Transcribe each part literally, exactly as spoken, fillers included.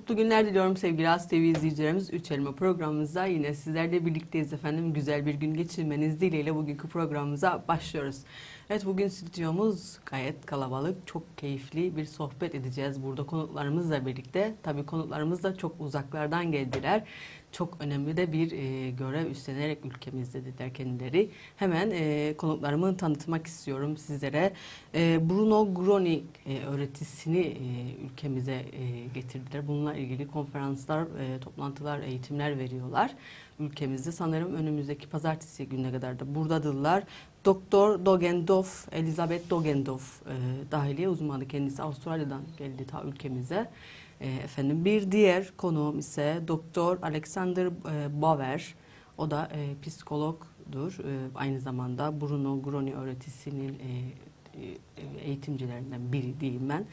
Mutlu günler diliyorum sevgili As T V izleyicilerimiz. Üç Elma programımızda yine sizlerle birlikteyiz efendim. Güzel bir gün geçirmeniz dileğiyle bugünkü programımıza başlıyoruz. Evet, bugün stüdyomuz gayet kalabalık, çok keyifli bir sohbet edeceğiz burada konuklarımızla birlikte. Tabii konuklarımız da çok uzaklardan geldiler. Çok önemli de bir e, görev üstlenerek ülkemizdedirler kendileri. Hemen e, konuklarımı tanıtmak istiyorum sizlere. E, Bruno Groning e, öğretisini e, ülkemize e, getirdiler. Bununla ilgili konferanslar, e, toplantılar, eğitimler veriyorlar ülkemizde. Sanırım önümüzdeki pazartesi gününe kadar da buradadırlar. Doktor Dogendorf, Elizabeth Dogendorf e, dahiliye uzmanı, kendisi Avustralya'dan geldi ta ülkemize. E, efendim bir diğer konuğum ise Doktor Alexander e, Bauer. O da e, psikologdur. E, aynı zamanda Bruno Groning öğretisinin e, e, eğitimcilerinden biri diyeyim ben.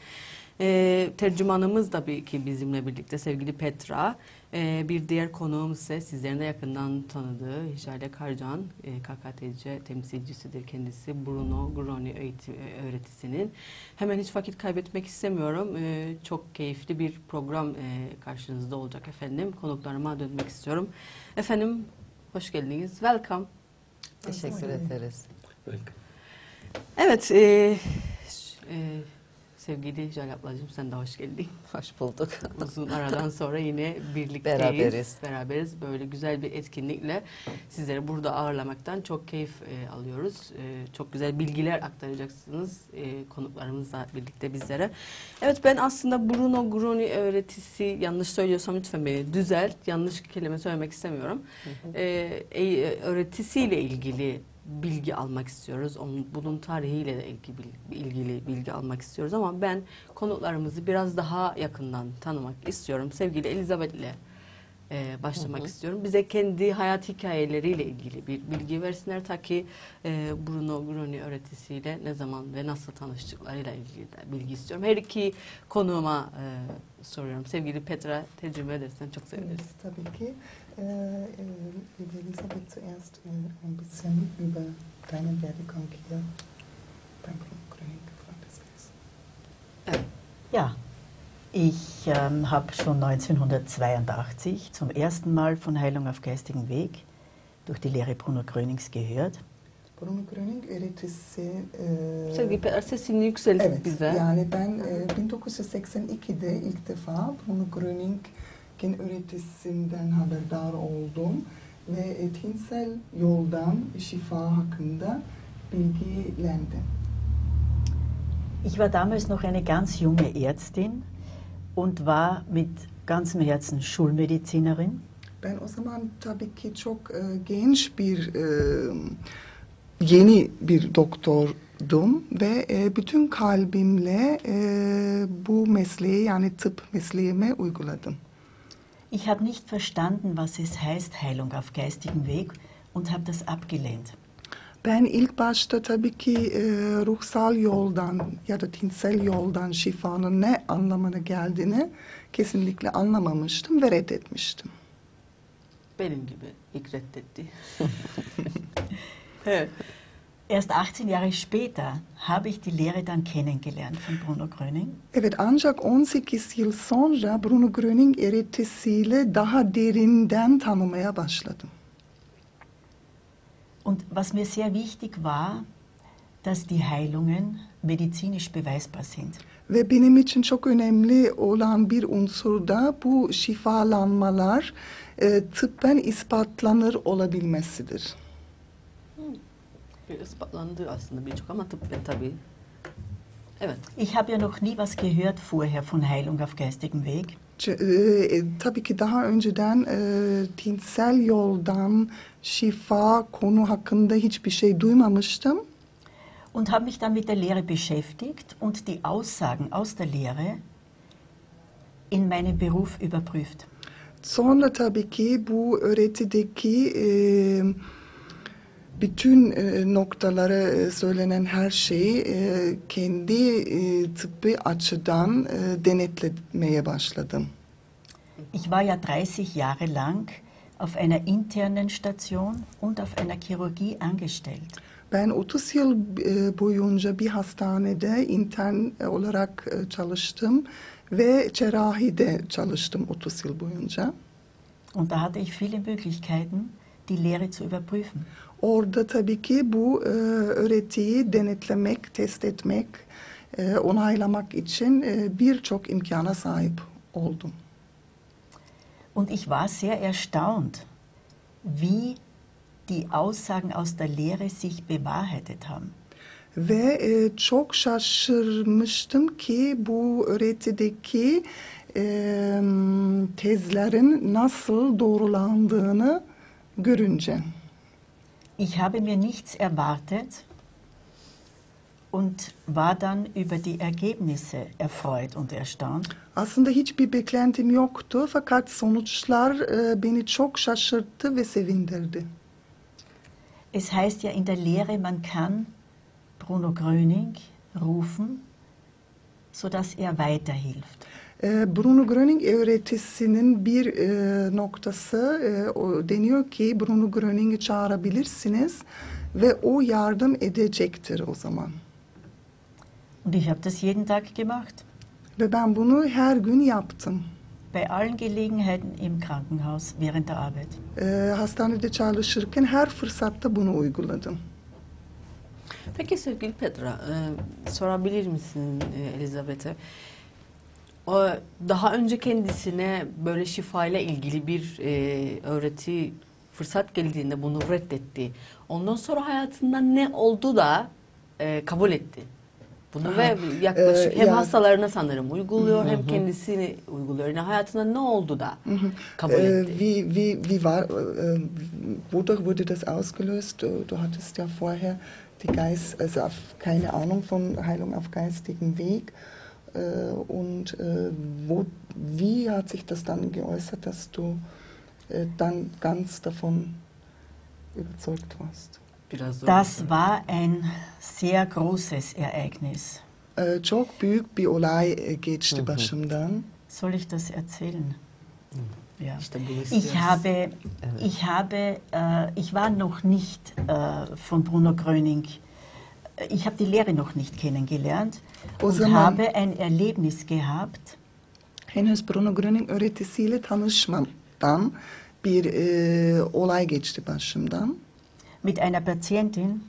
E, tercümanımız tabii ki bizimle birlikte sevgili Petra. E, bir diğer konuğum ise sizlerin de yakından tanıdığı Hişale Karcan, e, K K T C temsilcisidir kendisi Bruno Groning eğitim, e, öğretisinin. Hemen hiç vakit kaybetmek istemiyorum. E, çok keyifli bir program e, karşınızda olacak efendim. Konuklarıma dönmek istiyorum. Efendim hoş geldiniz. Welcome. Teşekkür ederiz. Welcome. Evet, e, e, sevgili Jale ablacığım sen de hoş geldin. Hoş bulduk. Uzun aradan sonra yine birlikteyiz. Beraberiz. Beraberiz. Böyle güzel bir etkinlikle sizleri burada ağırlamaktan çok keyif e, alıyoruz. E, çok güzel bilgiler aktaracaksınız e, konuklarımızla birlikte bizlere. Evet, ben aslında Bruno Groning öğretisi, yanlış söylüyorsam lütfen beni düzelt. Yanlış kelime söylemek istemiyorum. Hı hı. E, e, öğretisiyle ilgili bilgi almak istiyoruz. Onun, bunun tarihiyle de ilgili, ilgili bilgi almak istiyoruz ama ben konuklarımızı biraz daha yakından tanımak istiyorum. Sevgili Elizabeth ile e, başlamak hı hı. istiyorum. Bize kendi hayat hikayeleriyle ilgili bir bilgi versinler ta ki e, Bruno Groning öğretisiyle ne zaman ve nasıl tanıştıklarıyla ilgili de bilgi istiyorum. Her iki konuğuma e, soruyorum. Sevgili Petra, tercüme edersen çok seviniriz. Evet, tabii ki. Äh, liebe Elisabeth, zuerst äh, ein bisschen über deinen Werdegang hier beim Bruno Groning Freundeskreis. Evet. Ja, ich ähm, habe schon neunzehnhundertzweiundachtzig zum ersten Mal von Heilung auf geistigem Weg durch die Lehre Bruno Gronings gehört. Bruno Groning öğretisi... E, Sevgili Petra, sesini yükselt evet, bize. yani ben e, bin dokuz yüz seksen ikide ilk defa Bruno Groning'in öğretisinden haberdar oldum ve etinsel yoldan şifa hakkında bilgilendim. Ich war damals noch eine ganz junge Ärztin und war mit ganzem Herzen Schulmedizinerin. Ben o zaman tabii ki çok e, genç bir, e, yeni bir doktordum ve e, bütün kalbimle e, bu mesleği, yani tıp mesleğime uyguladım. Ich habe nicht verstanden, was es heißt, Heilung auf geistigem Weg, und habe das abgelehnt. Ben ilk başta tabii ki e, ruhsal yoldan ya da tinsel yoldan şifanın ne anlamına geldiğini kesinlikle anlamamıştım ve reddetmiştim. Benim gibi ilk reddetti. Evet. Erst achtzehn Jahre später habe ich die Lehre dann kennengelernt von Bruno Groning. Evet, ancak on sekiz yıl sonra Bruno Groning öğretisiyle daha derinden tanımaya başladım. Und was mir sehr wichtig war, dass die Heilungen medizinisch beweisbar sind. Ve benim için çok önemli olan bir unsur da bu şifalanmalar e, tıbben ispatlanır olabilmesidir. Bir ispatlandı aslında birçok ama tıbben tabii. Evet. Ich habe ja noch nie was gehört vorher von Heilung auf geistigem Weg. C e, tabii ki daha önceden e, tinsel yoldan şifa konu hakkında hiçbir şey duymamıştım. Und habe mich dann mit der Lehre beschäftigt und die Aussagen aus der Lehre in meinem Beruf überprüft. Sonra tabii ki bu öğretideki e, bütün e, noktalara e, söylenen her şeyi e, kendi e, tıbbi açıdan e, denetlemeye başladım. Ich war ja dreißig Jahre lang auf einer internen Station und auf einer Chirurgie angestellt. Ben otuz yıl e, boyunca bir hastanede intern olarak e, çalıştım ve cerrahide çalıştım otuz yıl boyunca. Und da hatte ich viele Möglichkeiten, die Lehre zu überprüfen. Orada tabii ki bu e, öğretiyi denetlemek, test etmek, e, onaylamak için e, birçok imkana sahip oldum. Und ich war sehr erstaunt, wie die Aussagen aus der Lehre sich bewahrheitet haben. Ve e, çok şaşırmıştım ki bu öğretideki e, tezlerin nasıl doğrulandığını görünce. Ich habe mir nichts erwartet und war dann über die Ergebnisse erfreut und erstaunt. Aslında hiçbir beklentim yoktu fakat sonuçlar e, beni çok şaşırttı ve sevindirdi. Es heißt ja in der Lehre, man kann Bruno Gröning rufen, sodass er weiterhilft. E, Bruno Gröning öğretisinin bir e, noktası e, o, deniyor ki Bruno Gröning'i çağırabilirsiniz ve o yardım edecektir o zaman. Und ich habe das jeden Tag gemacht. Ve ben bunu her gün yaptım. Bei allen Gelegenheiten im Krankenhaus während der Arbeit. E, hastanede çalışırken her fırsatta bunu uyguladım. Peki sevgili Petra, e, sorabilir misin e, Elizabeth'e? O, daha önce kendisine böyle şifayla ilgili bir e, öğreti fırsat geldiğinde bunu reddetti. Ondan sonra hayatında ne oldu da e, kabul etti? Bunu Aha. ve yaklaşık Ee, hem ya- hastalarına sanırım uyguluyor hem kendisini uyguluyor. Yani hayatında ne oldu da kabul Äh, etti? wie, wie, wie war, äh, wodurch wurde das ausgelöst? Du, du hattest ja vorher die Geist, also auf, keine Ahnung von Heilung auf geistigem Weg. Äh, und äh, wo, wie hat sich das dann geäußert, dass du äh, dann ganz davon überzeugt warst? Biraz zor. Das war ein sehr großes Ereignis. Äh, çok büyük bir olay e, geçti başımdan. Soll ich das erzählen? Ja. İşte bu Ich istiyoruz. habe, ich habe, äh, ich war noch nicht äh, von Bruno Gröning, ich habe die Lehre noch nicht kennengelernt O und zaman- habe ein Erlebnis gehabt, Henüz Bruno Gröning öğretisiyle tanışmadan bir e, olay geçti başımdan. mit einer Patientin,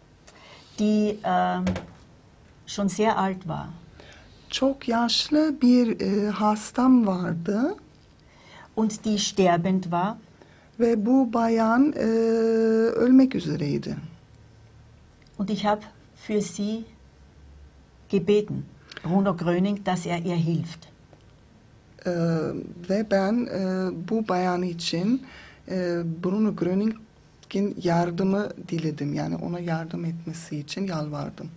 die ähm, schon sehr alt war. Çok yaşlı bir e, hastam vardı Und die sterbend war. ve bu bayan e, ölmek üzereydi. Und ich habe für sie gebeten, Bruno Gröning, dass er ihr hilft. E, ve ben e, bu bayan için e, Bruno Gröning'in yardımı diledim. Yani ona yardım etmesi için yalvardım.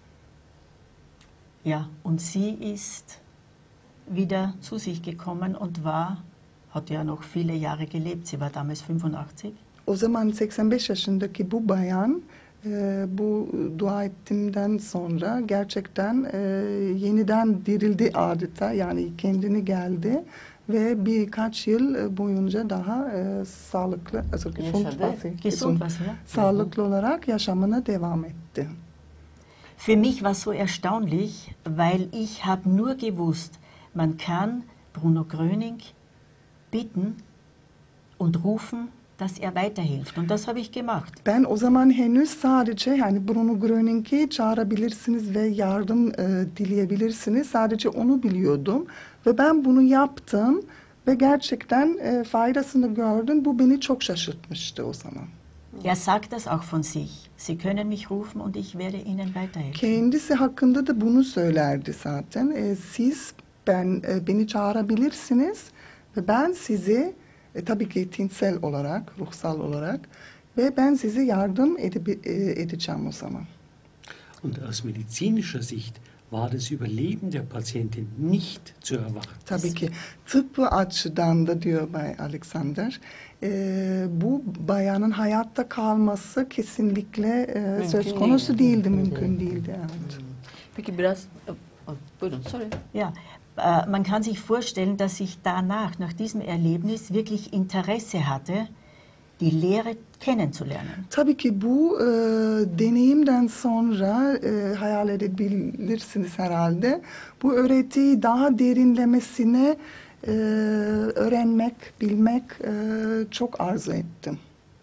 Ja, und sie ist wieder zu sich gekommen und war, hat ja noch viele Jahre gelebt, sie war damals fünfundachtzig. O zaman seksen beş yaşındaki bu bayan e, bu dua ettiğimden sonra gerçekten e, yeniden dirildi adeta, yani kendini geldi ve birkaç yıl boyunca daha e, sağlıklı, also gesund Yaşadı. war sie, Gesund gesund, war sie, ja. sağlıklı olarak yaşamına devam etti. Für mich war es so erstaunlich, weil ich habe nur gewusst, man kann Bruno Gröning bitten und rufen, dass er weiterhilft. Und das habe ich gemacht. Ben o zaman henüz sadece yani Bruno Gröning'i çağırabilirsiniz ve yardım e, dileyebilirsiniz. Sadece onu biliyordum ve ben bunu yaptım ve gerçekten e, faydasını gördüm. Bu beni çok şaşırtmıştı o zaman. Er sagt das auch von sich. Sie können mich rufen und ich werde Ihnen weiterhelfen. Kendisi hakkında da bunu söylerdi zaten. E, siz ben e, beni çağırabilirsiniz ve ben sizi e, tabii ki tinsel olarak, ruhsal olarak ve ben size yardım ede- e, edeceğim o zaman. Und aus medizinischer Sicht war das Überleben der Patientin nicht zu erwarten. Tabii ki tıbbi açıdan da diyor Bay Alexander, e, bu bayanın hayatta kalması kesinlikle e, söz değil. konusu değildi, mümkün değildi. Evet. Peki biraz oh, buyurun sorry. Ja, äh, man kann sich vorstellen, dass ich danach, nach diesem Erlebnis, wirklich Interesse hatte, die Lehre kennenzulernen. Tabii ki bu e, deneyimden sonra e, hayal edebilirsiniz herhalde. Bu öğretiyi daha derinlemesine e, öğrenmek, bilmek e, çok arzu ettim.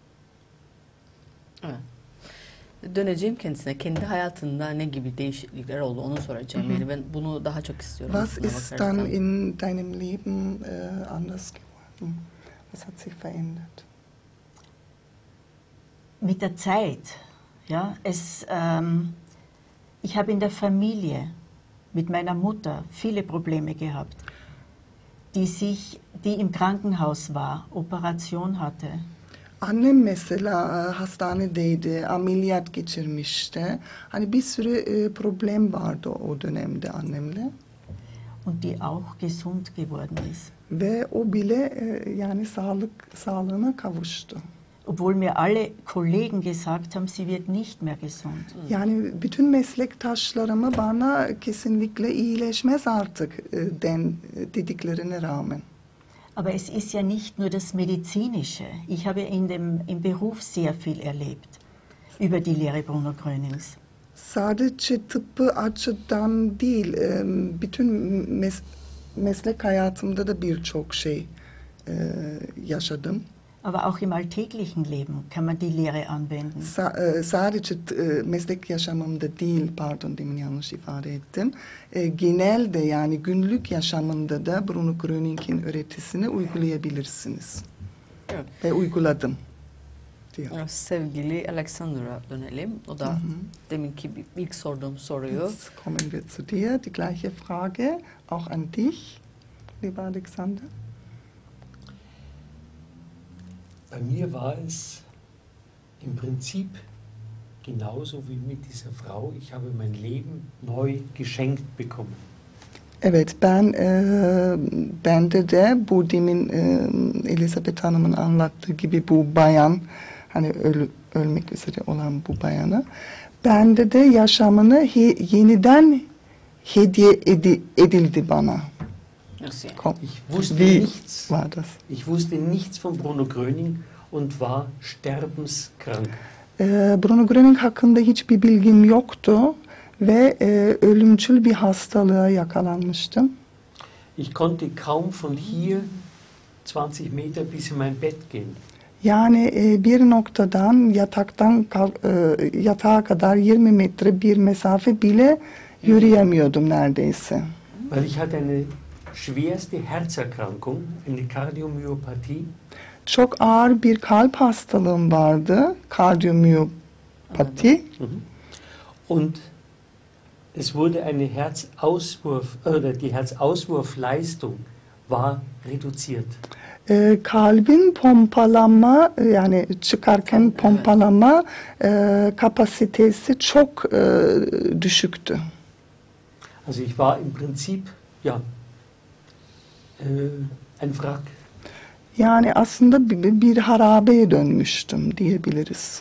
Evet. Döneceğim kendisine. Kendi hayatında ne gibi değişiklikler oldu onu soracağım. Yani ben bunu daha çok istiyorum. Was aslına ist bakarsan. dann in deinem Leben äh, anders geworden? Was hat sich verändert? Mit der Zeit, ja, es, ähm, ich habe in der Familie mit meiner Mutter viele Probleme gehabt, die sich, die im Krankenhaus war, Operation hatte. Annem mesela e, hastanedeydi, ameliyat geçirmişti. Hani bir sürü e, problem vardı o dönemde annemle. Und die auch gesund geworden ist. Ve o bile e, yani sağlık sağlığına kavuştu. Obwohl mir alle Kollegen gesagt haben, sie wird nicht mehr gesund. Yani bütün meslektaşlarımı bana kesinlikle iyileşmez artık e, den dediklerine rağmen. Aber es ist ja nicht nur das Medizinische. Ich habe in dem, im Beruf sehr viel erlebt über die Lehre Bruno Grönings. Sadece tıbbı açıdan değil, e, bütün mes meslek hayatımda da birçok şey e, yaşadım. Aber auch im alltäglichen Leben kann man die Lehre anwenden. Sa e, sadece e, meslek yaşamımda değil, pardon demin yanlış ifade ettim. E, genelde yani günlük yaşamında da Bruno Gröning'in öğretisini uygulayabilirsiniz. Evet. Ve uyguladım diyor. Evet, sevgili Alexander'a dönelim. O da deminki bir- ilk sorduğum soruyu. Jetzt kommen wir zu dir. Die gleiche Frage, auch an dich, lieber Alexander. Bei mir war es im Prinzip genauso wie mit dieser Frau. Ich habe mein Leben neu geschenkt bekommen. Evet, ben e, bende de bu demin e, Elizabeth Hanım'ın anlattığı gibi bu bayan, hani ölü, ölmek üzere olan bu bayanı, bende de yaşamını he, yeniden hediye edi, edildi bana. Nasıl yani? Kom, Ich wusste wie nichts. war das? Ich wusste nichts von Bruno Gröning und war sterbenskrank. E, Bruno Gröning hakkında hiçbir bilgim yoktu ve e, ölümcül bir hastalığa yakalanmıştım. Ich konnte kaum von hier zwanzig Meter bis in mein Bett gehen. Yani e, bir noktadan yataktan kalk, e, yatağa kadar yirmi metre bir mesafe bile yürüyemiyordum neredeyse. Weil ich hatte eine schwerste Herzerkrankung, eine Kardiomyopathie. Çok ağır bir kalp hastalığım vardı, kardiyomiyopati. Mhm. Und es wurde eine Herzauswurf, oder die Herzauswurfleistung war reduziert. E, kalbin pompalama e, yani çıkarken pompalama e, kapasitesi çok e, düşüktü. Also ich war im Prinzip, ja, äh, ein Wrack. Yani aslında bir, bir harabeye dönmüştüm diyebiliriz.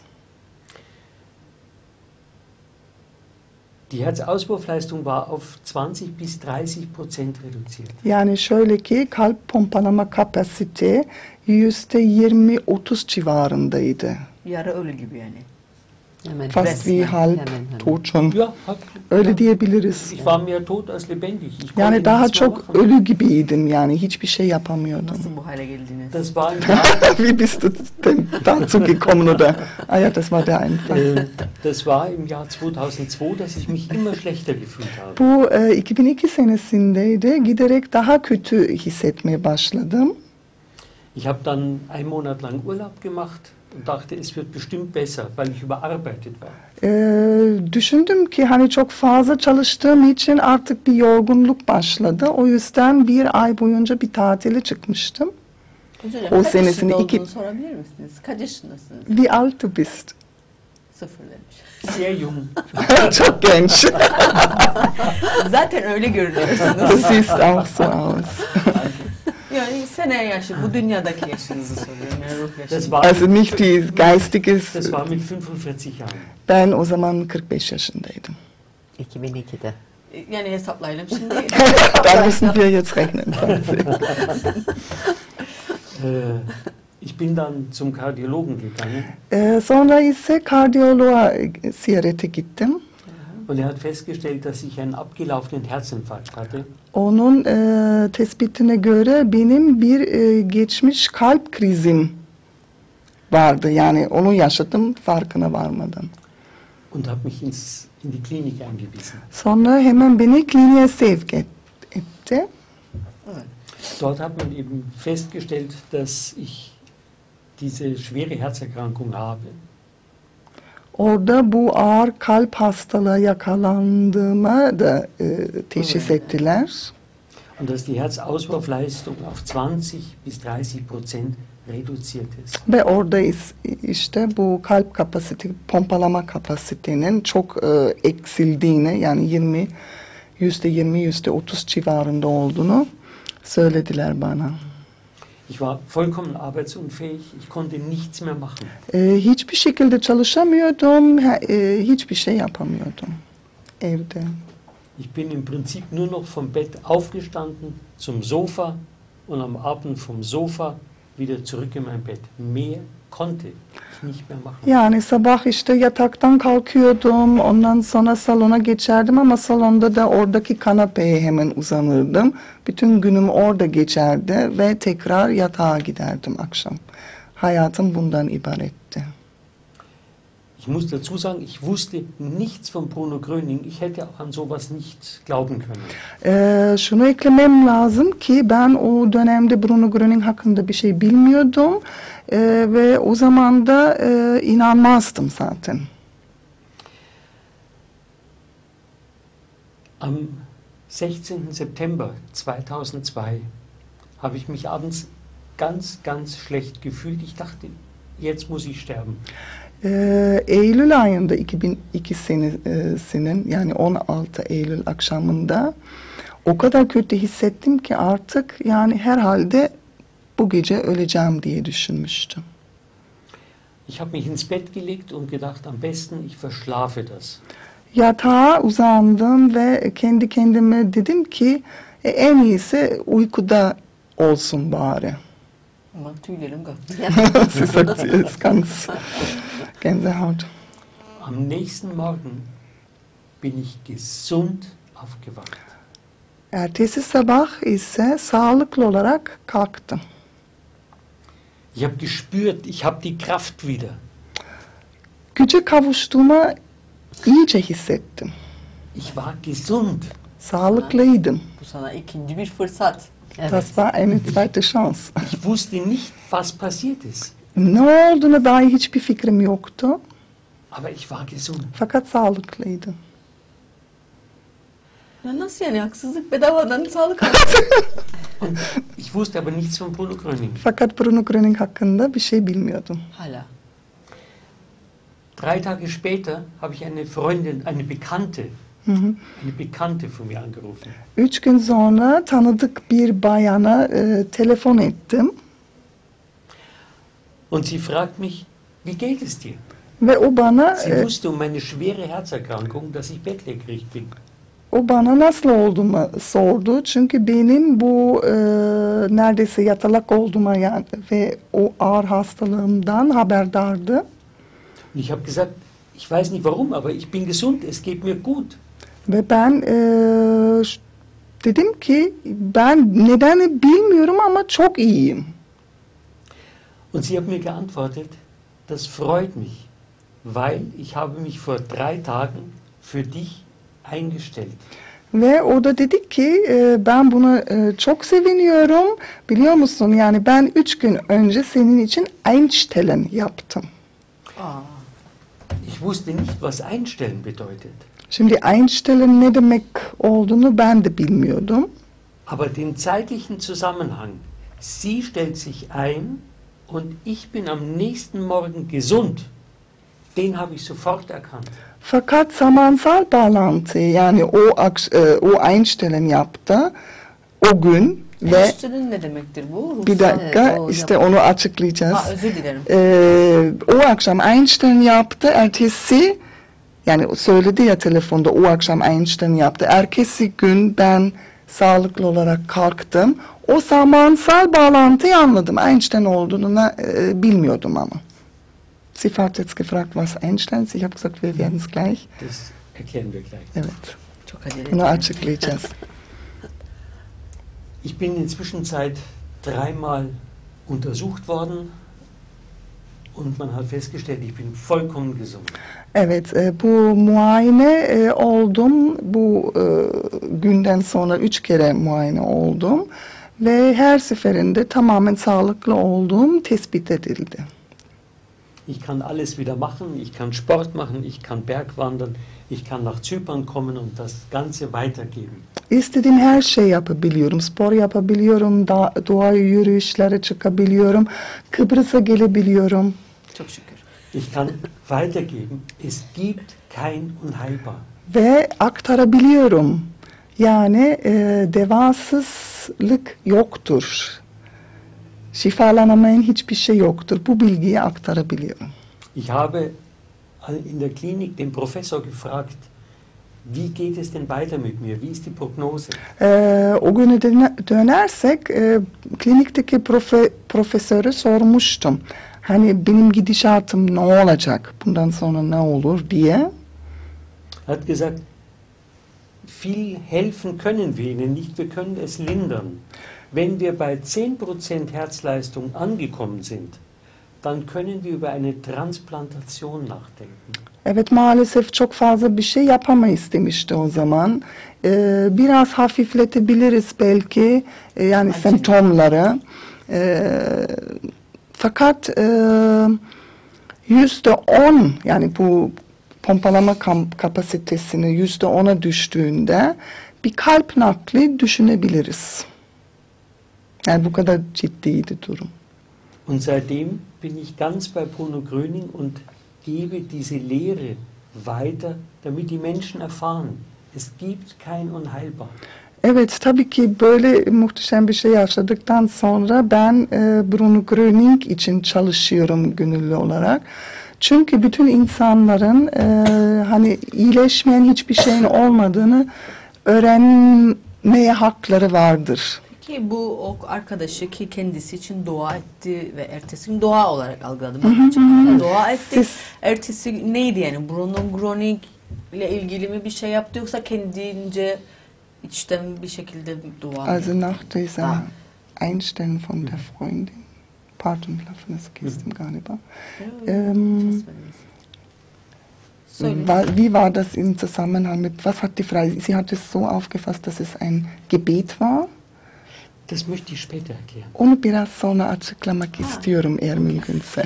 Die Herzauswurfleistung war auf zwanzig bis dreißig Prozent reduziert. Yani şöyle ki kalp pompalama kapasite yüzde yirmi otuz civarındaydı. Yarı ölü gibi yani. Hemen, Fast wie resmen, halb hemen, hemen. tot schon. Ja, hab, Öyle diyebiliriz. ich war mehr tot als lebendig. Ich konnte Yani daha nichts mehr çok machen. ölü gibiydim yani hiçbir şey yapamıyordum. Nasıl bu hale geldiniz? Das war im Jahr, Wie bist du denn dazu gekommen oder? Ah ja, das war der Einfall. äh, das war im Jahr zweitausendzwei, dass ich mich immer schlechter gefühlt habe. Bu e, iki bin iki senesindeydi. Giderek daha kötü hissetmeye başladım. Ich habe dann einen Monat lang Urlaub gemacht und dachte, es wird bestimmt besser, weil ich überarbeitet war. E, düşündüm ki hani çok fazla çalıştığım için artık bir yorgunluk başladı. O yüzden bir ay boyunca bir tatile çıkmıştım. Hocam, o kaç senesini yaşında iki- olduğunu sorabilir misiniz? Kaç yaşındasınız? Wie alt du bist? Sıfır demiş. Sehr jung. Çok genç. Zaten öyle görünüyorsunuz. Du siehst auch so aus. Yani sene yaşı, bu dünyadaki yaşınızı soruyorum. Yani ruh Das yaşınızı. war, Also nicht die geistiges. das war mit fünfundvierzig Jahren. Ben o zaman kırk beş yaşındaydım. iki bin ikide. Yani hesaplayalım şimdi. Da müssen wir jetzt rechnen. sagt sie. Äh, Ich bin dann zum Kardiologen gegangen Ee, sonra ise kardiyoloğa e, ziyarete gittim. und er hat festgestellt, dass ich einen abgelaufenen Herzinfarkt hatte. Onun e, tespitine göre benim bir e, geçmiş kalp krizim vardı. Yani onu yaşadım farkına varmadan. Und habe mich ins, in die Klinik eingewiesen. Sonra hemen beni kliniğe sevk et, etti. Dort hat man eben festgestellt, dass ich diese schwere Herzerkrankung habe. Orada bu ağır kalp hastalığa yakalandığıma da e, teşhis ettiler. Und dass die Herzauswurfleistung auf zwanzig bis dreißig Prozent reduziert ist. Ve orada is- işte bu kalp kapasite, pompalama kapasitenin çok e, eksildiğini, yani yirmi, yüzde yirmi, yüzde otuz civarında olduğunu söylediler bana. Ich war vollkommen arbeitsunfähig, ich konnte nichts mehr machen. E, hiçbir şekilde çalışamıyordum, he- e, hiçbir şey yapamıyordum evde. Ich bin im Prinzip nur noch vom Bett aufgestanden zum Sofa und am Abend vom Sofa wieder zurück in mein Bett. Mehr konnte ich nicht mehr machen. Yani sabah işte yataktan kalkıyordum, ondan sonra salona geçerdim ama salonda da oradaki kanapeye hemen uzanırdım. Bütün günüm orada geçerdi ve tekrar yatağa giderdim akşam. Hayatım bundan ibaretti. Ich muss dazu sagen, ich wusste nichts von Bruno Gröning. Ich hätte auch an sowas nicht glauben können. Ee, şunu eklemem lazım ki ben o dönemde Bruno Gröning hakkında bir şey bilmiyordum Ee, ve o zaman da e, inanmazdım zaten. Am sechzehnten September zweitausendzwei habe ich mich abends ganz, ganz schlecht gefühlt. Ich dachte, jetzt muss ich sterben. Ee, Eylül ayında iki bin iki senesinin, yani on altı Eylül akşamında o kadar kötü hissettim ki artık yani herhalde bu gece öleceğim diye düşünmüştüm. Ich habe mich ins Bett gelegt und gedacht, am besten ich verschlafe das. Yatağa uzandım ve kendi kendime dedim ki e, en iyisi uykuda olsun bari. Aman tüylerim kalktı. Sie sagt, sie ist ganz Gänsehaut. Am nächsten Morgen bin ich gesund aufgewacht. Ertesi sabah ise sağlıklı olarak kalktım. Ich habe gespürt, ich habe die Kraft wieder. Güce kavuştuğuma iyice hissettim. Ich war gesund. Sağlıklıydım. Bu sana ikinci bir fırsat. Evet. Das war eine zweite Chance. Ich wusste nicht, was passiert ist. Ne olduğuna dair hiçbir fikrim yoktu. Aber ich war gesund. Fakat sağlıklıydım. Ya nasıl yani, haksızlık, bedavadan sağlık alıyor. Und ich wusste aber nichts von Bruno Gröning. Fakat Bruno Gröning hakkında bir şey bilmiyordum. Hala. Drei Tage später habe ich eine Freundin, eine Bekannte, Hı hı. eine Bekannte von mir angerufen. Üç gün sonra tanıdık bir bayana e, telefon ettim. Und sie fragt mich, wie geht es dir? Ve o bana Sie e, wusste um meine schwere Herzerkrankung, dass ich bettlägerig bin. o bana nasıl olduğumu sordu. Çünkü benim bu e, neredeyse yatalak olduğuma yani, ve o ağır hastalığımdan haberdardı. Und ich habe gesagt, ich weiß nicht warum, aber ich bin gesund, es geht mir gut. Ve ben e, ş- dedim ki ben nedeni bilmiyorum ama çok iyiyim. Und sie hat mir geantwortet, das freut mich, weil ich habe mich vor drei Tagen für dich eingestellt. Ve o da dedi ki e, ben buna e, çok seviniyorum. Biliyor musun, yani ben üç gün önce senin için Einstellen yaptım. Aa. Ich wusste nicht, was einstellen bedeutet. Şimdi Einstellen ne demek olduğunu ben de bilmiyordum. Aber den zeitlichen Zusammenhang, sie stellt sich ein und ich bin am nächsten Morgen gesund, den habe ich sofort erkannt. Fakat zamansal bağlantı, yani o aks- e, o Einstellen yaptı o gün ve Einstellen ne demektir bu? bir Ruhsal- dakika Evet, o işte onu açıklayacağız. Ha, özür dilerim. Ee, o akşam Einstein yaptı. Ertesi, yani söyledi ya telefonda, o akşam Einstein yaptı. Ertesi gün ben sağlıklı olarak kalktım. O zamansal bağlantıyı anladım. Einstein olduğunu e, bilmiyordum ama. Sie hat jetzt gefragt, was Einstein ist. Ich habe gesagt, wir werden es gleich. Das erklären wir gleich. Evet. Çok acele Bunu ettim. açıklayacağız. Ich bin in der Zwischenzeit dreimal untersucht worden und man hat festgestellt, ich bin vollkommen gesund. Evet, e, bu muayene e, oldum. Bu e, günden sonra üç kere muayene oldum. Ve her seferinde tamamen sağlıklı olduğum tespit edildi. Ich kann alles wieder machen, ich kann Sport machen, ich kann Bergwandern, ich kann nach Zypern kommen und das Ganze weitergeben. İstediğim her şey yapabiliyorum. Spor yapabiliyorum, da, doğa yürüyüşlere çıkabiliyorum, Kıbrıs'a gelebiliyorum. Çok şükür. Ich kann weitergeben, es gibt kein Unheilbar. Ve aktarabiliyorum. Yani e, devasızlık yoktur. Şifalanamayan hiçbir şey yoktur. Bu bilgiyi aktarabiliyorum. Ich habe in der Klinik den Professor gefragt, wie geht es denn weiter mit mir, wie ist die Prognose? Ee, o güne döne- dönersek e, klinikteki profe, profesöre sormuştum. Hani benim gidişatım ne olacak, bundan sonra ne olur diye. Er hat gesagt, viel helfen können wir Ihnen nicht, wir können es lindern. Wenn wir bei zehn Prozent Herzleistung angekommen sind, dann können wir über eine Transplantation nachdenken. Evet, maalesef çok fazla bir şey yapamayız demişti o zaman. Ee, biraz hafifletebiliriz belki e, yani Acele. semptomları. Ee, fakat e, yüzde on yani bu pompalama kam- kapasitesini yüzde ona düştüğünde bir kalp nakli düşünebiliriz. Yani bu kadar ciddiydi durum. Und seitdem bin ich ganz bei Bruno Gröning und gebe diese Lehre weiter, damit die Menschen erfahren, es gibt kein Unheilbar. Evet, tabii ki böyle muhteşem bir şey yaşadıktan sonra ben e, Bruno Gröning için çalışıyorum gönüllü olarak. Çünkü bütün insanların e, hani iyileşmeyen hiçbir şeyin olmadığını öğrenmeye hakları vardır. Ki bu o arkadaşı ki kendisi için dua etti ve ertesi gün dua olarak algıladı. Ben için dua etti. Siz- Ertesi neydi yani? Bruno Gröning ile ilgili mi bir şey yaptı yoksa kendince içten bir şekilde bir dua mı Also yaptı? nach dieser Ah. Einstellung von der Freundin, pardon, lafınızı kestim galiba. Ja, Ähm, kesmediniz. Söyle. Wa- Wie war das im Zusammenhang mit, was hat die Frau, sie hat es so aufgefasst, dass es ein Gebet war? Das möchte ich später erklären. Onu biraz sonra açıklamak istiyorum eğer mümkünse.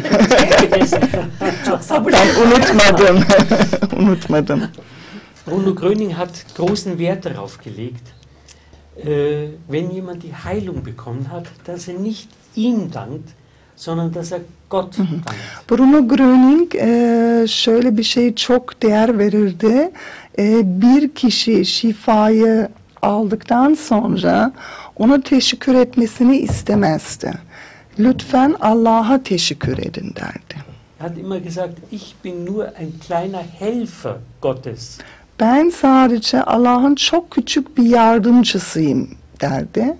Çok sabırlı. Ben unutmadım. unutmadım. Bruno Gröning hat großen Wert darauf gelegt, äh, wenn jemand die Heilung bekommen hat, dass er nicht ihm dankt, sondern dass er Gott dankt. Bruno Gröning e, şöyle bir şey çok değer verirdi. E, bir kişi şifayı aldıktan sonra ona teşekkür etmesini istemezdi. Lütfen Allah'a teşekkür edin derdi. Er hat immer gesagt, ich bin nur ein kleiner Helfer Gottes. Ben sadece Allah'ın çok küçük bir yardımcısıyım derdi.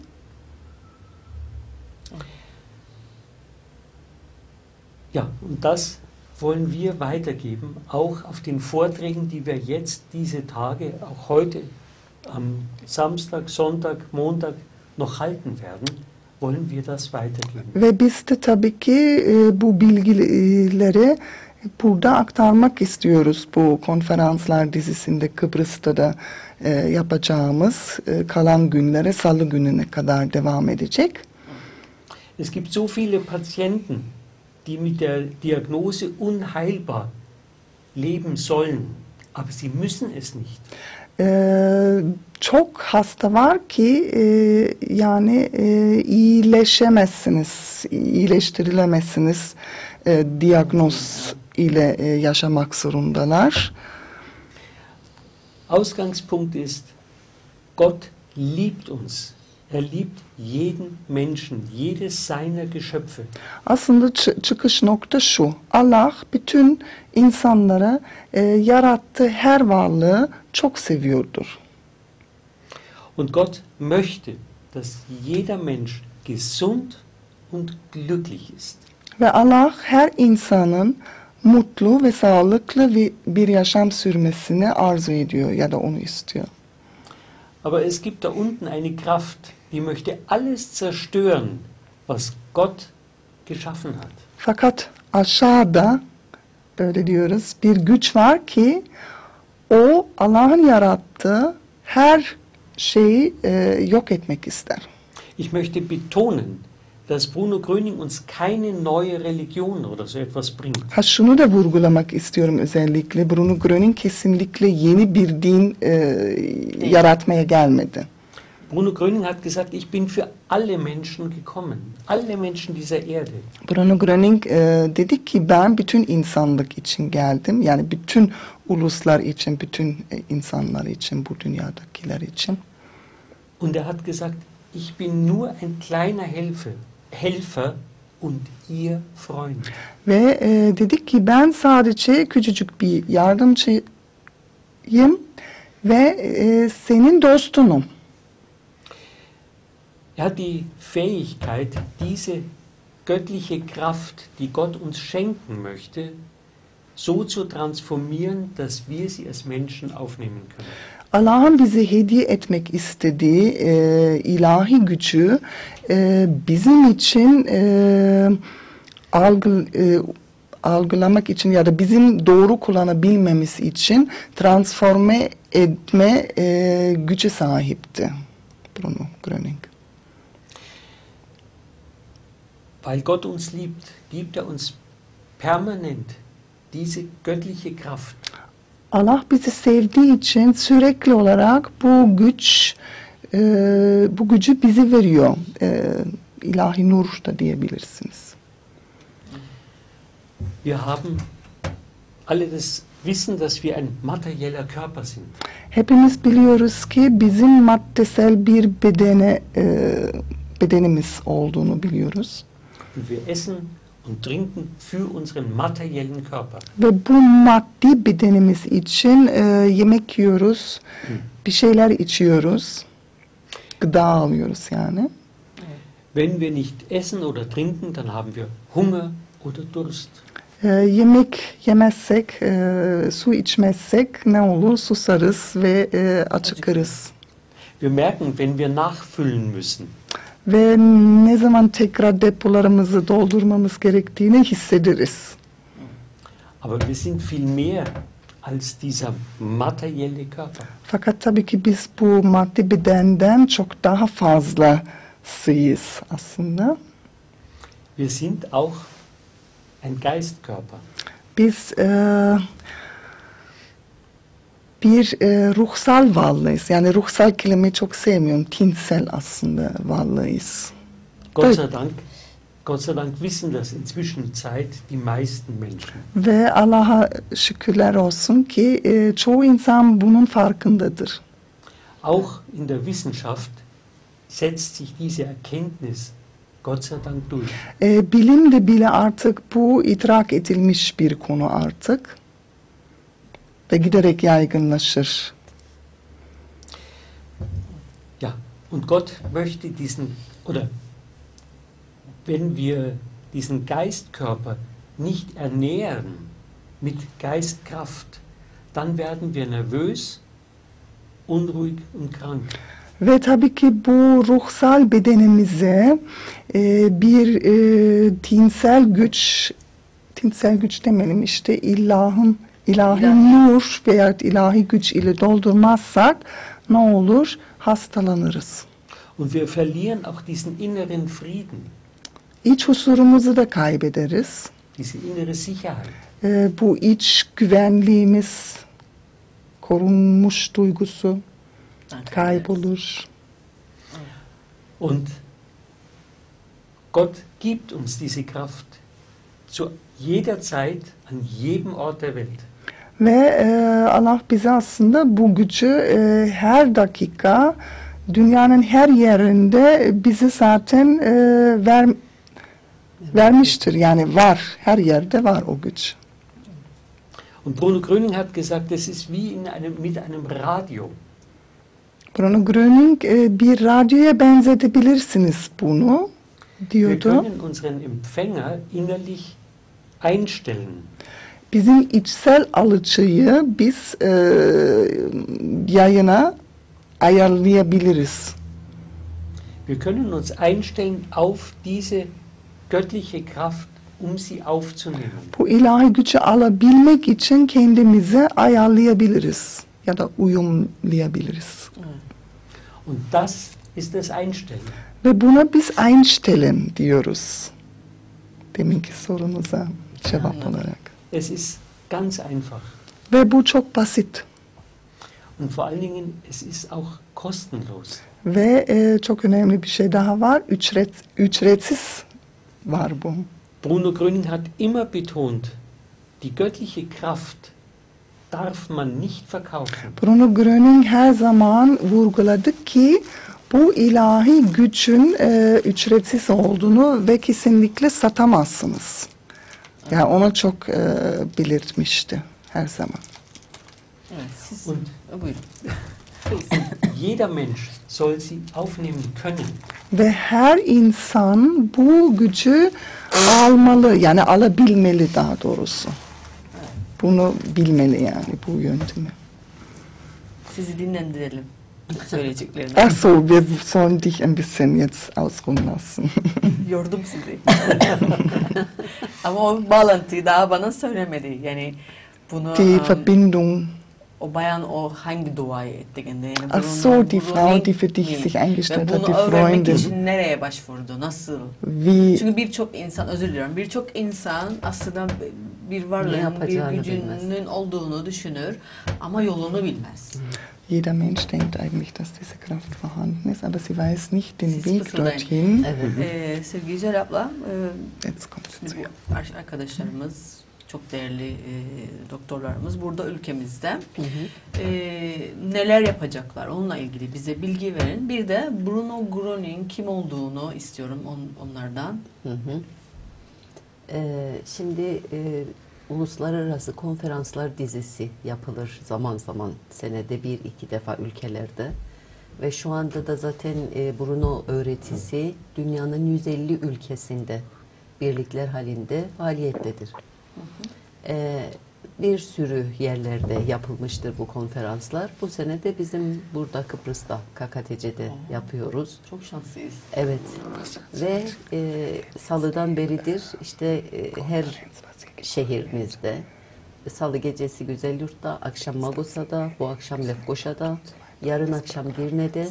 Ja, und das wollen wir weitergeben, auch auf den Vorträgen, die wir jetzt diese Tage, auch heute am Samstag, Sonntag, Montag noch halten werden, wollen wir das weitergeben. Ve biz de tabii ki e, bu bilgileri burada aktarmak istiyoruz. Bu konferanslar dizisinde Kıbrıs'ta da e, yapacağımız e, kalan günlere salı gününe kadar devam edecek. Es gibt so viele Patienten, die mit der Diagnose unheilbar leben sollen, aber sie müssen es nicht. Ee, çok hasta var ki e, yani e, iyileşemezsiniz, iyileştirilemezsiniz, e, diyagnoz ile e, yaşamak zorundalar. Ausgangspunkt ist, Gott liebt uns. Er liebt jeden Menschen, jedes seiner Geschöpfe. Aslında çı- çıkış nokta şu: Allah bütün insanlara e, yarattığı her varlığı çok seviyordur. Und Gott möchte, dass jeder Mensch gesund und glücklich ist. Ve Allah her insanın mutlu ve sağlıklı bir, bir yaşam sürmesini arzu ediyor ya da onu istiyor. Aber es gibt da unten eine Kraft, die möchte alles zerstören, was Gott geschaffen hat. Fakat aşağıda böyle diyoruz bir güç var ki o Allah'ın yarattığı her şeyi e, yok etmek ister. Ich möchte betonen, dass Bruno Gröning uns keine neue Religion oder so etwas bringt. Ha şunu da vurgulamak istiyorum özellikle. Bruno Gröning kesinlikle yeni bir din e, yaratmaya gelmedi. Bruno Gröning hat gesagt, ich bin für alle Menschen gekommen, alle Menschen dieser Erde. Bruno Gröning e, dedi ki ben bütün insanlık için geldim. Yani bütün uluslar için, bütün e, insanlar için, bu dünyadakiler için. Und er hat gesagt, ich bin nur ein kleiner Helfer, Helfer und ihr Freund. Ve e, dedi ki ben sadece küçücük bir yardımcıyım ve e, senin dostunum. Er hat die Fähigkeit, diese göttliche Kraft, die Gott uns schenken möchte, so zu transformieren, dass wir sie als Menschen aufnehmen können. Allah'ın bize hediye etmek istediği e, ilahi gücü e, bizim için e, algı, e, algılamak için ya da bizim doğru kullanabilmemiz için transforme etme e, gücü sahipti Bruno Gröning. Weil Gott uns liebt, gibt er uns permanent diese göttliche Kraft. Allah bizi sevdiği için sürekli olarak bu güç, e, bu gücü bize veriyor. E, ilahi nur da diyebilirsiniz. Wir haben alle das Wissen, dass wir ein materieller Körper sind. Hepimiz biliyoruz ki bizim maddesel bir bedene, e, bedenimiz olduğunu biliyoruz. Und wir essen und trinken für unseren materiellen Körper. Ve bu maddi bedenimiz için e, yemek yiyoruz, bir şeyler içiyoruz, gıda alıyoruz yani. Wenn wir nicht essen oder trinken, dann haben wir Hunger oder Durst. E, yemek yemezsek, e, su içmezsek ne olur? Susarız ve e, acıkırız. Wir merken, wenn wir nachfüllen müssen. Ve ne zaman tekrar depolarımızı doldurmamız gerektiğini hissederiz. Aber wir sind viel mehr als dieser materielle Körper. Fakat tabii ki biz bu maddi bedenden çok daha fazlasıyız aslında. Wir sind auch ein Geistkörper. Biz e, bir e, ruhsal varlığız. Yani ruhsal kelimeyi çok sevmiyorum. Tinsel aslında varlığız. Gott sei Dank, Gott sei Dank wissen das inzwischen Zeit die meisten Menschen. Ve Allah'a şükürler olsun ki e, çoğu insan bunun farkındadır. Auch in der Wissenschaft setzt sich diese Erkenntnis Gott sei Dank durch. E, bilimde bile artık bu idrak edilmiş bir konu artık. Ve giderek yaygınlaşır. Ja, und Gott möchte diesen, oder wenn wir diesen Geistkörper nicht ernähren mit Geistkraft, dann werden wir nervös, unruhig und krank. Ve tabii ki bu ruhsal bedenimize e, bir e, tinsel güç, tinsel güç demeyelim işte ilahın, ilahi İlahi. nur veya ilahi güç ile doldurmazsak ne olur? Hastalanırız. Und wir verlieren auch diesen inneren Frieden, İç huzurumuzu da kaybederiz. diese innere Sicherheit. E, bu iç güvenliğimiz, korunmuş duygusu kaybolur. Und Gott gibt uns diese Kraft zu jeder Zeit, an jedem Ort der Welt. Ve e, Allah bize aslında bu gücü e, her dakika dünyanın her yerinde bize zaten e, ver, vermiştir. Yani var, her yerde var o güç. Und Bruno Gröning hat gesagt, das ist wie in einem, mit einem Radio. Bruno Gröning e, bir radyoya benzetebilirsiniz bunu Wir diyordu. können unseren Empfänger innerlich einstellen. Bizim içsel alıcıyı biz e, yayına ayarlayabiliriz. Wir können uns einstellen auf diese göttliche Kraft, um sie aufzunehmen. Bu ilahi gücü alabilmek için kendimizi ayarlayabiliriz ya da uyumlayabiliriz. Und das ist das Einstellen. Ve buna biz einstellen diyoruz. Deminki sorunuza cevap Anladım. olarak. Es ist ganz einfach. Ve bu çok basit. Und vor allen Dingen, es ist auch kostenlos. Ve e, çok önemli bir şey daha var. Ücret, ücretsiz var bu. Bruno Gröning hat immer betont, die göttliche Kraft darf man nicht verkaufen. Bruno Gröning her zaman vurguladı ki bu ilahi gücün e, ücretsiz olduğunu ve kesinlikle satamazsınız. Yani ona çok e, belirtmişti her zaman. Evet, siz Und buyurun. jeder Mensch soll sie aufnehmen können. Ve her insan bu gücü almalı, yani alabilmeli daha doğrusu. Bunu bilmeli yani bu yöntemi. Sizi dinlendirelim söyleyeceklerini. Ach so, wir sollen dich ein bisschen jetzt ausruhen lassen. Yordum sizi. Ama o bağlantıyı daha bana söylemedi. Yani bunu Die um, Verbindung. o bayan o hangi duayı etti kendine? Yani Ach Bruno- so, die Bruno Frau, ne- die für dich ne- sich eingestellt Ve hat, die bunu öğrenmek Freundin. için nereye başvurdu? Nasıl? Wie, Çünkü birçok insan, özür diliyorum, birçok insan aslında bir varlığın, bir yapacağını gücünün bilmez. olduğunu düşünür ama yolunu bilmez. jeder Mensch denkt eigentlich, dass diese Kraft vorhanden ist, aber sie weiß nicht den Siz Weg fısıldayın. dorthin. Evet. Ee, sevgili Cerrah'la e, Jetzt kommt es şimdi zu. bu ar- arkadaşlarımız, çok değerli e, doktorlarımız burada ülkemizde. Hı hı. E, neler yapacaklar onunla ilgili bize bilgi verin. Bir de Bruno Gröning kim olduğunu istiyorum on, onlardan. Hı hı. Ee, şimdi e, uluslararası konferanslar dizisi yapılır zaman zaman, senede bir iki defa ülkelerde ve şu anda da zaten e, Bruno öğretisi dünyanın yüz elli ülkesinde birlikler halinde faaliyettedir. Ee, bir sürü yerlerde yapılmıştır bu konferanslar. Bu sene de bizim burada Kıbrıs'ta K K T C'de yapıyoruz. Çok şanslıyız. Evet. Ve e, salıdan beridir işte e, her şehrimizde salı gecesi Güzelyurt'ta, akşam Magosa'da, bu akşam Lefkoşa'da, yarın akşam Girne'de,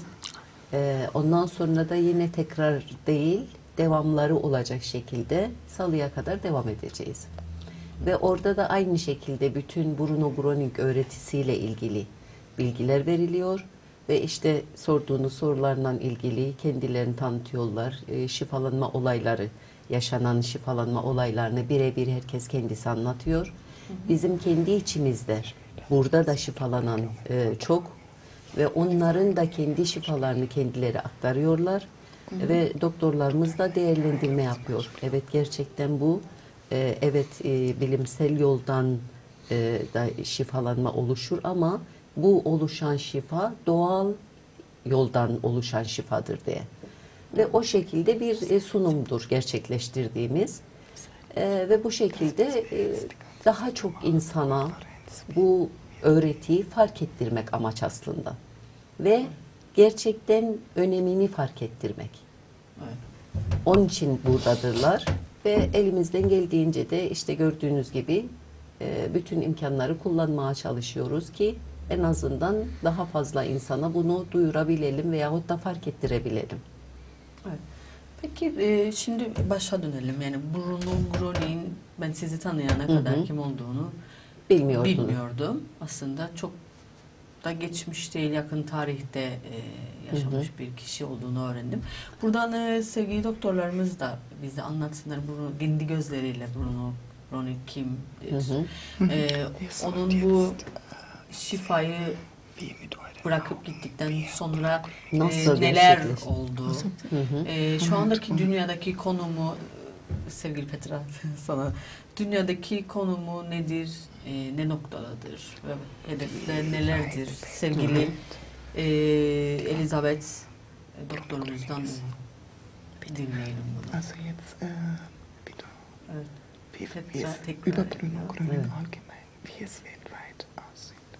e, ondan sonra da yine tekrar değil, devamları olacak şekilde salıya kadar devam edeceğiz. Ve orada da aynı şekilde bütün Bruno Gröning öğretisiyle ilgili bilgiler veriliyor. Ve işte sorduğunuz sorularla ilgili kendilerini tanıtıyorlar. E, şifalanma olayları, yaşanan şifalanma olaylarını birebir herkes kendisi anlatıyor. Bizim kendi içimizde burada da şifalanan e, çok ve onların da kendi şifalarını kendileri aktarıyorlar. Ve doktorlarımız da değerlendirme yapıyor. Evet, gerçekten bu e, evet e, bilimsel yoldan e, da şifalanma oluşur ama bu oluşan şifa doğal yoldan oluşan şifadır diye. Ve o şekilde bir e, sunumdur gerçekleştirdiğimiz. E, ve bu şekilde e, daha çok insana bu öğretiyi fark ettirmek amaç aslında. Ve gerçekten önemini fark ettirmek. Evet. Onun için buradadırlar. Ve elimizden geldiğince de işte gördüğünüz gibi e, bütün imkanları kullanmaya çalışıyoruz ki en azından daha fazla insana bunu duyurabilelim veyahut da fark ettirebilelim. Evet. Peki e, şimdi başa dönelim. Yani Bruno Gröning, ben sizi tanıyana Hı hı. kadar kim olduğunu Bilmiyordunuz. bilmiyordum. Aslında çok da geçmiş değil, yakın tarihte e, yaşamış Hı hı. bir kişi olduğunu öğrendim. Buradan e, sevgili doktorlarımız da bize anlatsınlar Bruno, kendi gözleriyle Bruno Gröning kimdir? Hı hı. E, onun bu şifayı bırakıp gittikten sonra Nasıl e, neler gerçekleşti? oldu? Hı hı. E, şu andaki dünyadaki konumu, e, sevgili Petra sana, dünyadaki konumu nedir, e, ne noktadadır, ve hedefler nelerdir sevgili Ee, Elizabeth e, doktorumuzdan dinleyelim bunu. Also jetzt äh, wieder. Evet. Wie, Tekrar- wie es tekrar über ediyor. Bruno Gröning Evet. allgemein, wie es weltweit aussieht.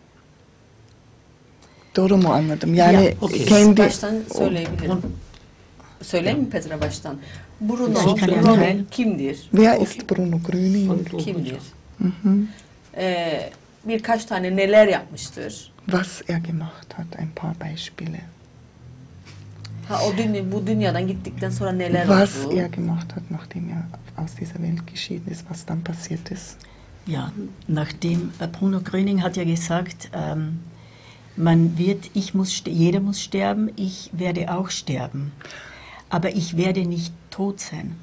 Doğru mu anladım? Yani Ya, okey. kendi Baştan söyleyebilirim. Söyleyeyim mi Petra baştan? Bruno Ich kann ja Gröning teilen. kimdir? Wer ist Bruno Gröning? Kimdir? Mhm. Ee, birkaç tane neler yapmıştır? Was er gemacht hat, ein paar Beispiele. Ha o dünya, bu dünyadan gittikten sonra neler Was oldu? er gemacht hat, nachdem er aus dieser Welt geschieden ist, was dann passiert ist. Ja, nachdem äh, Bruno Gröning hat ja gesagt, ähm, man wird, ich muss, st- jeder muss sterben, ich werde auch sterben, aber ich werde nicht tot sein.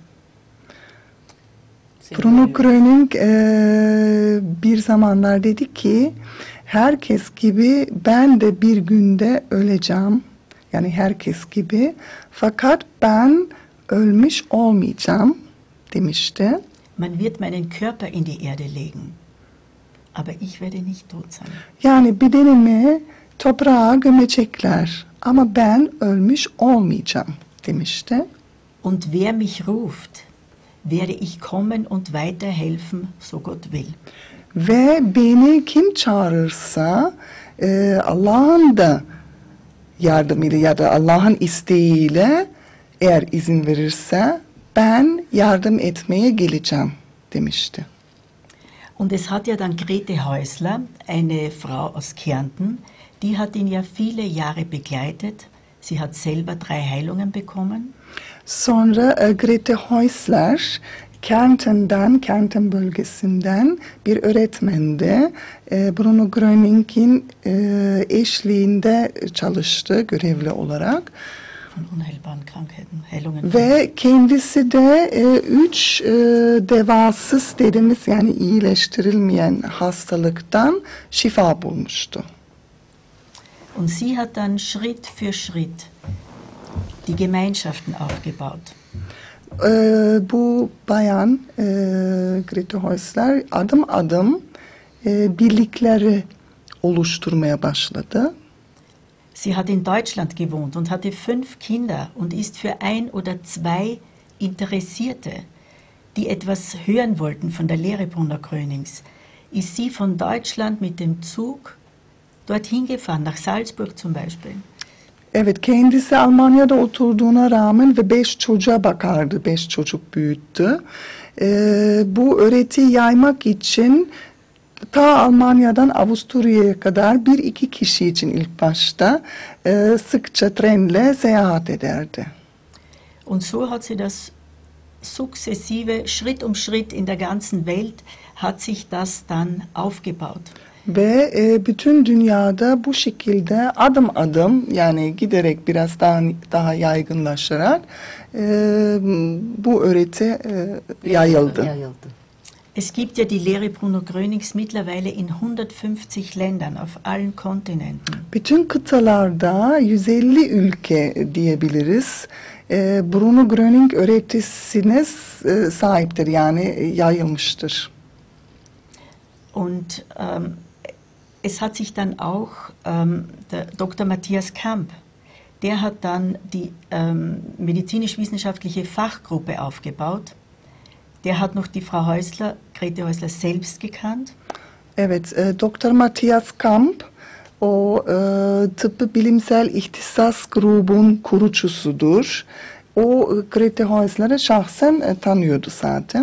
Seni Bruno görüyoruz. Gröning eee, bir zamanlar dedi ki herkes gibi ben de bir günde öleceğim. Yani herkes gibi. Fakat ben ölmüş olmayacağım demişti. Man wird meinen Körper in die Erde legen, aber ich werde nicht tot sein. Yani bedenimi toprağa gömecekler ama ben ölmüş olmayacağım demişti. Und wer mich ruft, werde ich kommen und weiterhelfen, so Gott will. Ve beni kim çağırırsa e, Allah'ın da yardımıyla ya da Allah'ın isteğiyle eğer izin verirse ben yardım etmeye geleceğim demişti. Und es hat ja dann Grete Häusler, eine Frau aus Kärnten, die hat ihn ja viele Jahre begleitet. Sie hat selber drei Heilungen bekommen. Sonra e, Grete Häusler Kärnten'den, Kärnten bölgesinden bir öğretmendi. E, Bruno Gröning'in e, eşliğinde çalıştı görevli olarak. Von unheilbaren Krankheiten, Heilungen. Ve kendisi de e, üç e, devasız dediğimiz yani iyileştirilmeyen hastalıktan şifa bulmuştu. Und sie hat dann Schritt für Schritt die Gemeinschaften aufgebaut. E, bu bayan e, Grete Häusler adım adım e, birlikleri oluşturmaya başladı. Sie hat in Deutschland gewohnt und hatte fünf Kinder und ist für ein oder zwei Interessierte, die etwas hören wollten von der Lehre Bruno Grönings, ist sie von Deutschland mit dem Zug dorthin gefahren, nach Salzburg zum Beispiel. Evet, kendisi Almanya'da oturduğuna rağmen ve beş çocuğa bakardı, beş çocuk büyüttü. Ee, bu öğretiyi yaymak için ta Almanya'dan Avusturya'ya kadar bir iki kişi için ilk başta e, sıkça trenle seyahat ederdi. Und so hat sie das sukzessive, Schritt um Schritt in der ganzen Welt, hat sich das dann aufgebaut. Ve e, bütün dünyada bu şekilde adım adım yani giderek biraz daha daha yaygınlaşarak e, bu öğreti e, yayıldı. Yayıldı. Es gibt ja die Lehre Bruno Grönings mittlerweile in hundertfünfzig Ländern auf allen Kontinenten. Bütün kıtalarda yüz elli ülke diyebiliriz. E, Bruno Gröning öğretisine e, sahiptir yani yayılmıştır. Und ähm, es hat sich dann auch ähm, der Doktor Matthias Kamp, der hat dann die ähm, medizinisch-wissenschaftliche Fachgruppe aufgebaut. Der hat noch die Frau Häusler, Grete Häusler selbst gekannt. Evet, e, Doktor Matthias Kamp o e, tıbbi bilimsel ihtisas grubun kurucusudur. O e, Grete Häusler'ı şahsen e, tanıyordu zaten.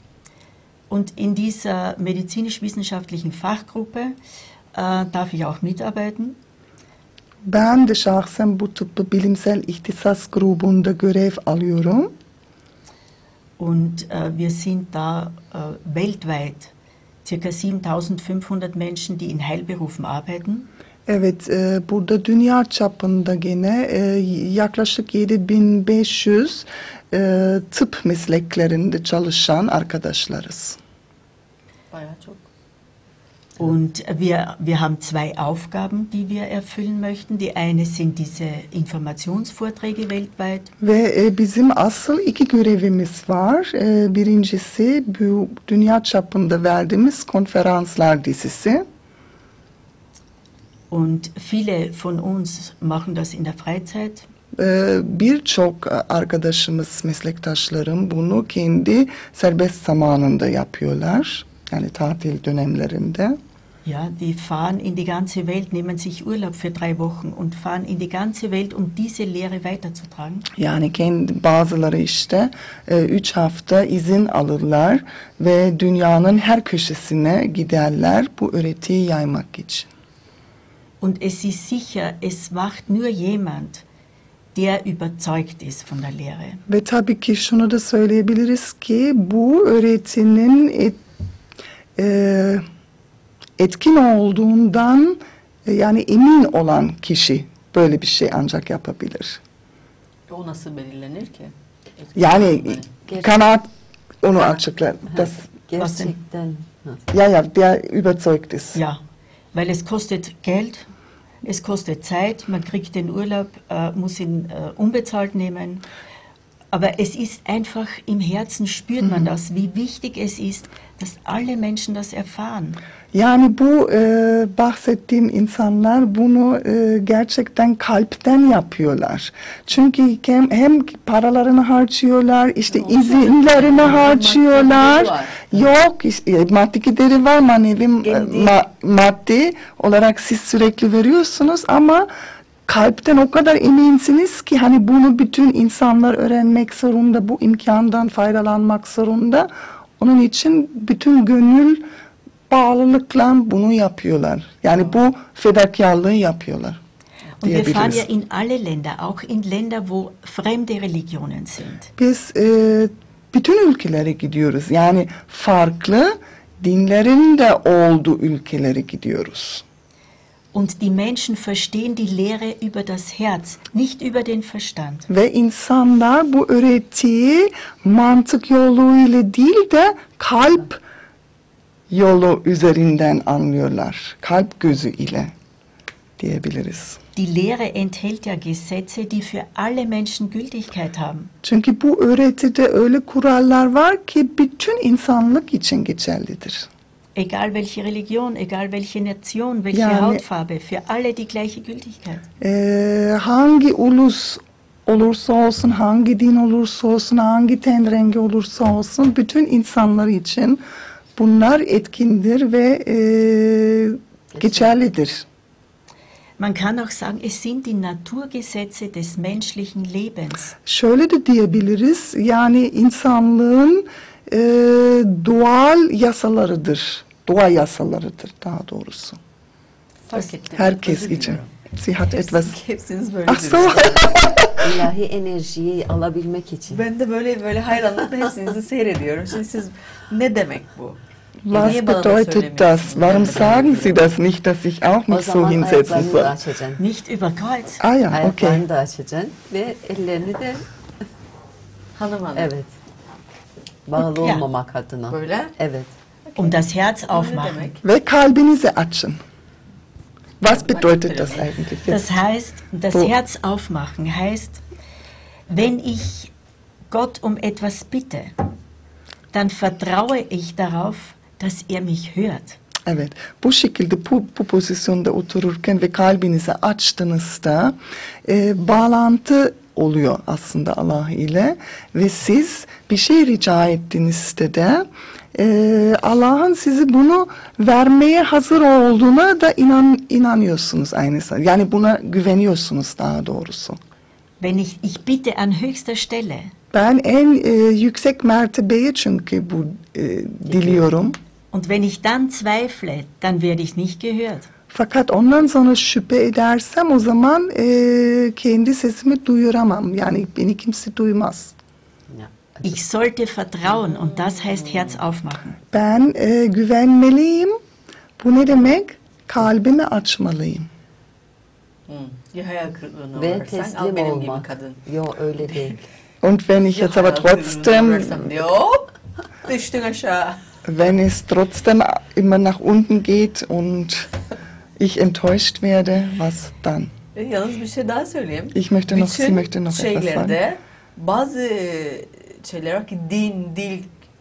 Und in dieser medizinisch-wissenschaftlichen Fachgruppe äh, darf ich auch mitarbeiten. Ben de şahsen bu tıbbi bilimsel ihtisas grubunda görev alıyorum. Und äh, wir sind da äh, weltweit ca. siebentausendfünfhundert Menschen, die in Heilberufen arbeiten. Evet, e, burada dünya çapında gene e, yaklaşık yedi bin beş yüz e, tıp mesleklerinde çalışan arkadaşlarız. Bayağı çok. Und wir, wir haben zwei Aufgaben, die wir erfüllen möchten. Die eine sind diese Informationsvorträge weltweit. Ve e, bizim asıl iki görevimiz var. E, birincisi bu dünya çapında verdiğimiz konferanslar dizisi. Und viele von uns machen das in der Freizeit. Ee, Birçok arkadaşımız, meslektaşlarım bunu kendi serbest zamanında yapıyorlar. Yani tatil dönemlerinde. Ja, die fahren in die ganze Welt, nehmen sich Urlaub für drei Wochen und fahren in die ganze Welt, um diese Lehre weiterzutragen. Yani kendi bazıları işte e, üç hafta izin alırlar ve dünyanın her köşesine giderler bu öğretiyi yaymak için. Und es ist sicher, es macht nur jemand, der überzeugt ist von der Lehre. Ve tabii ki şunu da söyleyebiliriz ki bu öğretinin et, e, etkin olduğundan e, yani emin olan kişi böyle bir şey ancak yapabilir. O nasıl belirlenir ki? Yani Gerçek- kanaat onu açıklar. Das, Gerçekten. Ha. ja, ja, der überzeugt ist. Ja, weil es kostet Geld, es kostet Zeit, man kriegt den Urlaub, äh, muss ihn äh, unbezahlt nehmen. Aber es ist einfach im Herzen spürt man das, wie wichtig es ist, dass alle Menschen das erfahren. Yani bu e, bahsettiğim insanlar bunu e, gerçekten kalpten yapıyorlar. Çünkü hem, hem paralarını harcıyorlar, işte izinlerini harcıyorlar. Maddi Yok, işte, maddi gideri var, manevi e, Kendi- ma- maddi olarak siz sürekli veriyorsunuz ama kalpten o kadar eminsiniz ki hani bunu bütün insanlar öğrenmek zorunda, bu imkandan faydalanmak zorunda. Onun için bütün gönül bağlılıkla bunu yapıyorlar. Yani bu fedakarlığı yapıyorlar. Und wir fahren ja diyebiliriz. in alle Länder, auch in Länder, wo fremde Religionen sind. Biz e, bütün ülkelere gidiyoruz. Yani farklı dinlerin de olduğu ülkelere gidiyoruz. Und die Menschen verstehen die Lehre über das Herz, nicht über den Verstand. Ve insanlar bu öğretiyi mantık yoluyla değil de kalp yolu üzerinden anlıyorlar. Kalp gözü ile diyebiliriz. Die Lehre enthält ja Gesetze, die für alle Menschen Gültigkeit haben. Çünkü bu öğretide öyle kurallar var ki bütün insanlık için geçerlidir. Egal welche Religion, egal welche Nation, welche Ja, ne- Hautfarbe, für alle die gleiche Gültigkeit. Ee, hangi ulus olursa olsun, hangi din olursa olsun, hangi ten rengi olursa olsun bütün insanlar için bunlar etkindir ve e, geçerlidir. Man kann auch sagen, es sind die Naturgesetze des menschlichen Lebens. Şöyle de diyebiliriz, yani insanlığın e, doğal yasalarıdır, doğa yasalarıdır daha doğrusu. Fark ettim. Herkes Özür için. diliyorum. Sie hat etwas... Hepsiniz böyle Ach so. diyorsunuz. İlahi enerjiyi alabilmek için. Ben de böyle böyle hayranlıkla hepsinizi seyrediyorum. Şimdi siz ne demek bu? Was Niye bana da bedeutet söylemiyorsunuz? das? Warum Ben de sagen böyle Sie das nicht, dass ich auch O mich so zaman hinsetzen ayaklarını soll? da açacaksın. Nicht über Kreuz. Ah ja, okay. Ayaklarını da açacaksın ve ellerini de Hanım hanım. evet. Bağlı Ya. olmamak adına. Böyle. Evet. Um das Herz Bu ne aufmachen. demek? Ve kalbinizi açın. Was bedeutet das eigentlich? Das heißt, das Wo- Herz aufmachen heißt, wenn ich Gott um etwas bitte, dann vertraue ich darauf, dass er mich hört. Evet, bu şekilde bu, bu pozisyonda otururken ve kalbinizi açtığınızda e, bağlantı oluyor aslında Allah ile ve siz bir şey rica ettiğinizde de e, Allah'ın sizi bunu vermeye hazır olduğuna da inan, inanıyorsunuz aynı zamanda. Yani buna güveniyorsunuz daha doğrusu. Wenn ich, ich bitte an höchster Stelle, Ben en e, yüksek mertebeye çünkü bu e, diliyorum. und wenn ich dann zweifle, dann werde ich nicht gehört. Fakat ondan sonra şüphe edersem o zaman e, kendi sesimi duyuramam. Yani beni kimse duymaz. Ya. Ich sollte vertrauen und das heißt Herz aufmachen. Ben e, güvenmeliyim. Bu ne demek? Kalbimi açmalıyım. Hı. Ya hayal kırıklığına Ve uğrarsan al teslim benim gibi olmak. kadın. Yok öyle değil. Und wenn ich Ya jetzt aber hayal kırıklığına trotzdem, uğrarsam diyor, hop düştün aşağı. wenn es trotzdem immer nach unten geht und ich enttäuscht werde, was dann? E, Yalnız bir şey daha söyleyeyim. Ich möchte noch, Sie Bütün möchte noch etwas sagen. şeylerde bazı şeyler var ki din, dil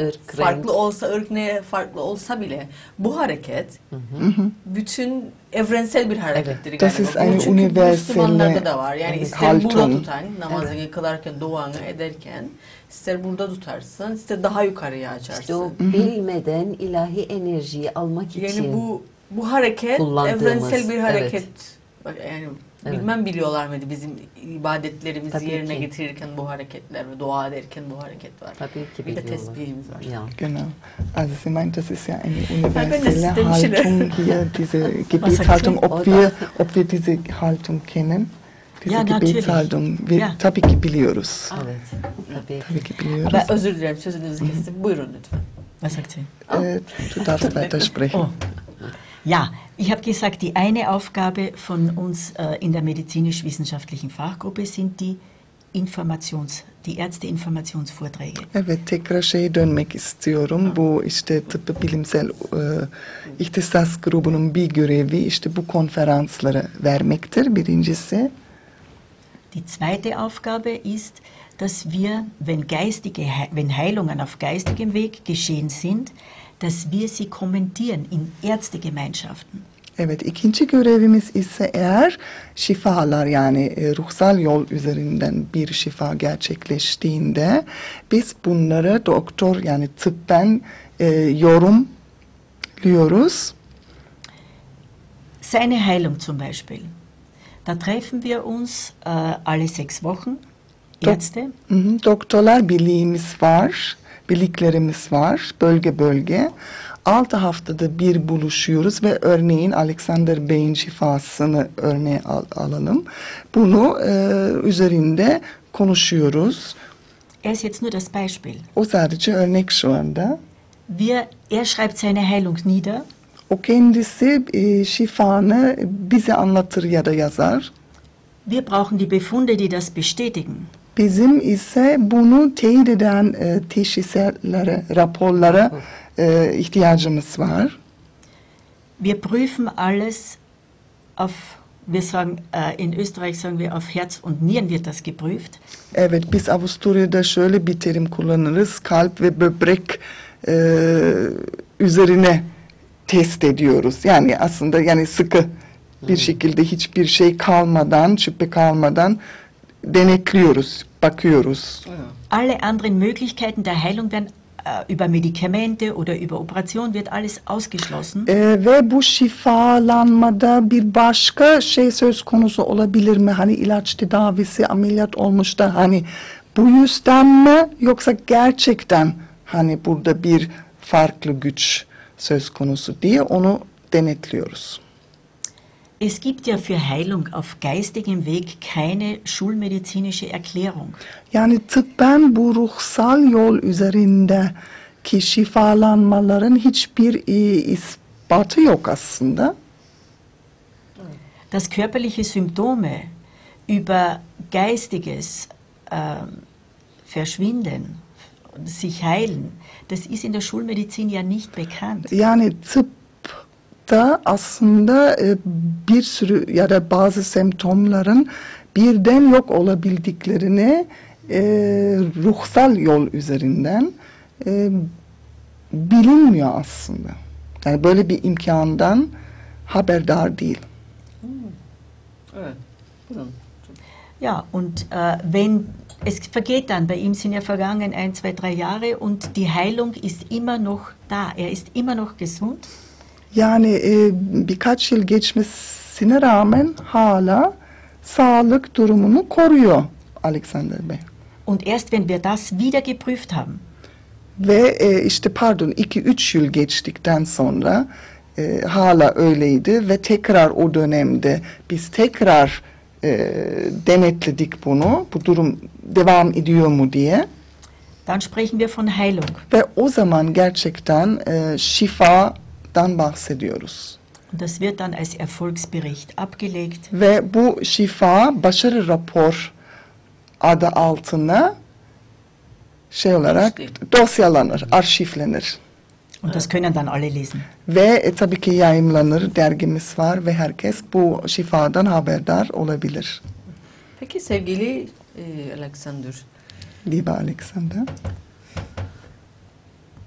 ırk, farklı renk. olsa, ırk ne farklı olsa bile bu hareket bütün evrensel bir harekettir Das galiba. ist Bu eine çünkü universelle Müslümanlarda da var. Yani Evet. ister burada Haltung. tutan, namazını kılarken, duanı ederken, ister burada tutarsın, ister daha yukarıya açarsın. İşte o bilmeden ilahi enerjiyi almak için. Yani bu bu hareket kullandığımız, evrensel bir evet. hareket. Bak, yani Evet. bilmem biliyorlar mıydı bizim ibadetlerimizi Tabii yerine ki. getirirken bu hareketler ve dua ederken bu hareket var. Tabii ki Bir de biliyorlar. tesbihimiz var. Ya. Genau. Also sie meint, das ist ja eine Ben de universelle size demişim. Haltung hier, diese Gebetshaltung, ob Oder- wir, ob wir diese Haltung kennen. Diese Ja, natürlich. Gebetshaltung, wir Ja. tabii ki biliyoruz. Evet. Tabii. Tabii ki biliyoruz. Ben özür dilerim sözünüzü kestim. Buyurun lütfen. Was sagt sie? Äh, du darfst weitersprechen. Oh. Ja, ich habe gesagt, die eine Aufgabe von uns äh, in der medizinisch-wissenschaftlichen Fachgruppe sind die Informations, die Ärzte-Informationsvorträge. Evet, tekrar şeye dönmek istiyorum. Bu işte tıbbi bilimsel e, ihtisas grubunun bir görevi işte bu konferansları vermektir birincisi. Die zweite Aufgabe ist, dass wir, wenn, geistige, He- wenn Heilungen auf geistigem Weg geschehen sind, dass wir sie kommentieren in Ärztegemeinschaften. Evet, ikinci görevimiz ise eğer şifalar yani e, ruhsal yol üzerinden bir şifa gerçekleştiğinde biz bunları doktor yani tıbben e, yorumluyoruz. Seine Heilung zum Beispiel. Da treffen wir uns äh, alle sechs Wochen, Dok- Ärzte, Hı hı, doktorlar birliğimiz var, birliklerimiz var bölge bölge. Altı haftada bir buluşuyoruz ve örneğin Alexander Bey'in şifasını örneğe al- alalım. Bunu e, üzerinde konuşuyoruz. er ist jetzt nur das Beispiel. O sadece örnek şu anda. Wir, er schreibt seine Heilung nieder. O kendisi e, şifanı bize anlatır ya da yazar. Wir brauchen die Befunde, die das bestätigen. Bizim ise bunu teyit eden e, teşhislere, raporlara e, ihtiyacımız var. Wir prüfen alles auf, wir sagen, äh, in Österreich sagen wir, auf Herz und Nieren wird das geprüft. Evet, biz Avusturya'da şöyle bir terim kullanırız. Kalp ve böbrek e, üzerine test ediyoruz. Yani aslında yani sıkı bir şekilde hiçbir şey kalmadan, şüphe kalmadan denetliyoruz, bakıyoruz. Alle anderen Möglichkeiten der Heilung werden äh, über Medikamente oder über Operation wird alles ausgeschlossen. E, ve bu şifalanmada bir başka şey söz konusu olabilir mi? Hani ilaç tedavisi, ameliyat olmuş da hani bu yüzden mi yoksa gerçekten hani burada bir farklı güç söz konusu diye onu denetliyoruz. Es gibt ja für Heilung auf geistigem Weg keine schulmedizinische Erklärung. Yani tıbben bu ruhsal yol üzerindeki şifalanmaların hiçbir e, ispatı yok aslında. Dass körperliche Symptome über geistiges ähm, Verschwinden, sich heilen, das ist in der Schulmedizin ja nicht bekannt. Yani tıpta aslında e, bir sürü ya da bazı semptomların birden yok olabildiklerini e, ruhsal yol üzerinden e, bilinmiyor aslında. Yani böyle bir imkandan haberdar değil. Evet. Buyurun. Ja, und äh, wenn es vergeht dann, bei ihm sind ja vergangen ein, zwei, drei Jahre und die Heilung ist immer noch da. Er ist immer noch gesund. Yani e, birkaç yıl geçmesine rağmen hala sağlık durumunu koruyor Alexander Bey. Und erst wenn wir das wieder geprüft haben, Ve e, işte pardon iki üç yıl geçtikten sonra e, hala öyleydi ve tekrar o dönemde biz tekrar e, denetledik bunu. Bu durum devam ediyor mu diye. dann sprechen wir von Heilung. Ve o zaman gerçekten e, şifadan bahsediyoruz. Und das wird dann als Erfolgsbericht abgelegt. Ve bu şifa başarı rapor adı altına şey olarak dosyalanır, arşivlenir. Und das können dann alle lesen. Ve e, tabii ki yayımlanır, dergimiz var ve herkes bu şifadan haberdar olabilir. Peki sevgili e, Alexander, Liebe Alexander.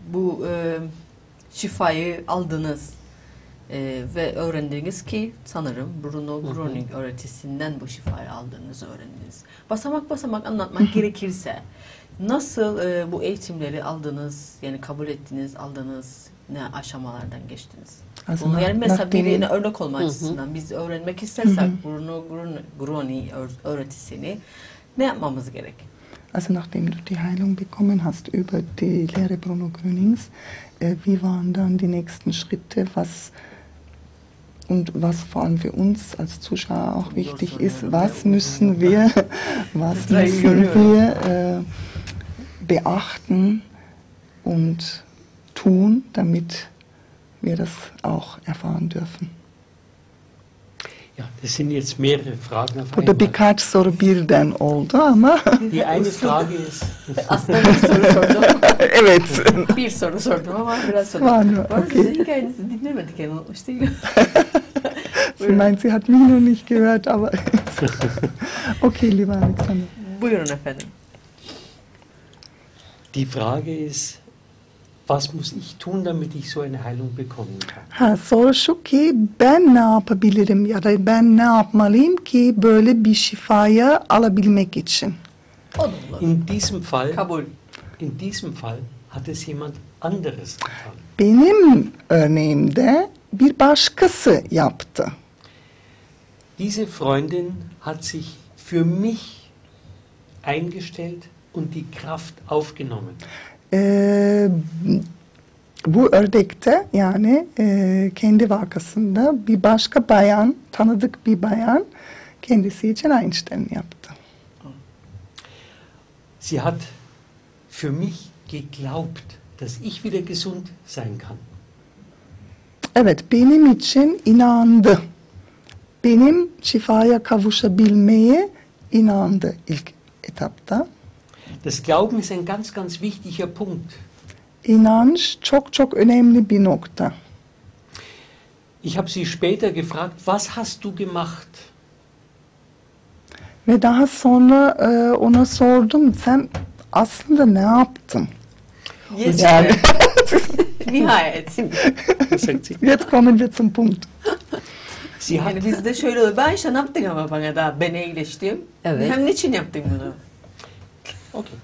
bu e, şifayı aldınız e, ve öğrendiniz ki sanırım Bruno Gröning öğretisinden bu şifayı aldığınızı öğrendiniz. Basamak basamak anlatmak gerekirse nasıl e, bu eğitimleri aldınız, yani kabul ettiniz, aldınız, ne aşamalardan geçtiniz? Also Bunu yani nach- mesela nachdem- birine örnek olma açısından biz öğrenmek istersek Bruno Gröning öğretisini ne yapmamız gerek? Also nachdem du die Heilung bekommen hast über die Lehre Bruno Grönings, äh, wie waren dann die nächsten Schritte, was und was vor allem für uns als Zuschauer auch wichtig ist, was müssen wir, was müssen wir äh, beachten und tun, damit wir das auch erfahren dürfen. Ja, das sind jetzt mehrere Fragen auf Burada einmal. birkaç soru birden oldu ama Die eine Frage ist, Aslında bir soru sordum. evet. Bir soru sordum ama biraz sonra. Var mı? Bu arada Okey. sizin hikayenizi dinlemedik yani unutmuş değilim. Sie meint, sie hat mich noch nicht gehört, aber okay, lieber Alexander. Buyurun efendim. die Frage ist, was muss ich tun, damit ich so eine Heilung bekommen kann? Ha, soru şu ki ben ne yapabilirim ya da ben ne yapmalıyım ki böyle bir şifayı alabilmek için. O da olur. In diesem Fall, Kabul. in diesem Fall hat es jemand anderes getan. Benim örneğimde bir başkası yaptı. Diese Freundin hat sich für mich eingestellt und die Kraft aufgenommen. Ee, bu örnekte yani e, kendi vakasında bir başka bayan, tanıdık bir bayan kendisi için aynı işlemi yaptı. Sie hat für mich geglaubt, dass ich wieder gesund sein kann. Evet, benim için inandı. Benim şifaya kavuşabilmeye inandı ilk etapta. Das Glauben ist ein ganz, ganz wichtiger Punkt. İnanç çok çok önemli bir nokta. Ich habe sie später gefragt, was hast du gemacht? Ve daha sonra e, ona sordum, sen aslında ne yaptın? Yes. Yani Nihayet. Was sagt sie? jetzt kommen wir zum Punkt. Sie hat, Yani bizde şöyle oluyor. Ben işte ne yaptın ama bana da ben iyileştim. Evet. Hem niçin yaptın bunu? okay.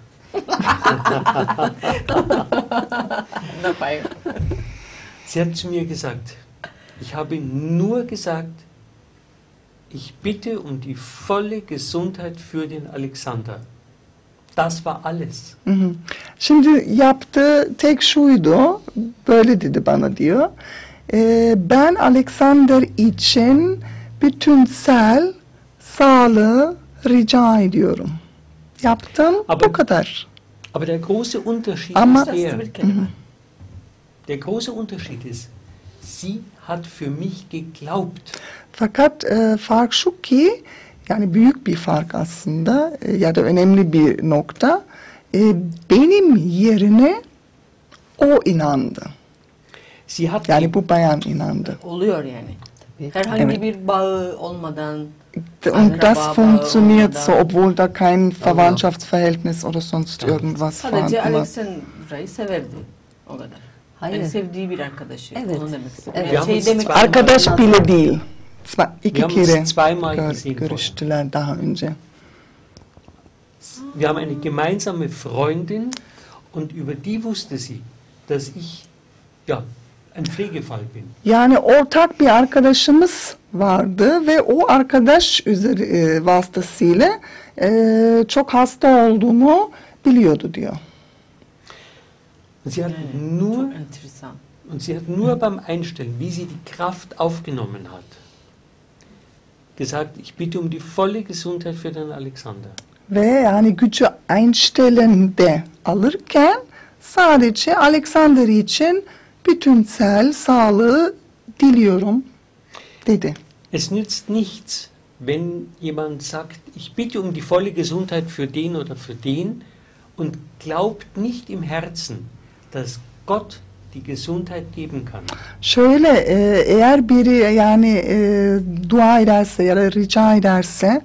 Ne yapayım? Sie hat zu mir gesagt, ich habe nur gesagt, ich bitte um die volle Gesundheit für den Alexander. Das war alles. Hı hı. Şimdi yaptığı tek şuydu, böyle dedi bana diyor. E, ben Alexander için bütünsel sağlığı rica ediyorum. Yaptım, Aber- bu kadar. Aber der große Unterschied Ama- ist Das der, bir kelime. der große Unterschied ist, sie hat für mich geglaubt. Fakat e, fark şu ki, yani büyük bir fark aslında e, ya da önemli bir nokta. E, benim yerine o inandı. Sie hat Yani bu bayan inandı. Oluyor yani. Tabii. Herhangi Evet. bir bağı olmadan Und das Akraba funktioniert bağı so, olmadan obwohl da kein Verwandtschaftsverhältnis oder sonst irgendwas sadece vorhanden war. Alexandra'yı severdi. O kadar. Hayır. Yani sevdiği bir arkadaşı. Evet. Onu demek istedim. Evet. Yani Wir haben şey uns demek zwei- Arkadaş Nazar- bile değil. Zwei, iki Wir haben uns kere zweimal gör- gesehen vorher. görüştüler daha önce. Wir haben eine gemeinsame Freundin und über die wusste sie, dass ich ja, ein Pflegefall bin. Yani ortak bir arkadaşımız vardı ve o arkadaş üzeri, e, vasıtasıyla e, çok hasta olduğumu biliyordu diyor. Und sie hat Yani, nur çok enteresan. Und sie hat nur beim Einstellen, wie sie die Kraft aufgenommen hat, gesagt, ich bitte um die volle Gesundheit für den Alexander. Ve yani gücü Einstell'inde alırken sadece Alexander için bütünsel sağlığı diliyorum dedi. Es nützt nichts, wenn jemand sagt, ich bitte um die volle Gesundheit für den oder für den und glaubt nicht im Herzen, dass Gott die Gesundheit geben kann. Şöyle e, eğer biri yani e, dua ederse ya da rica ederse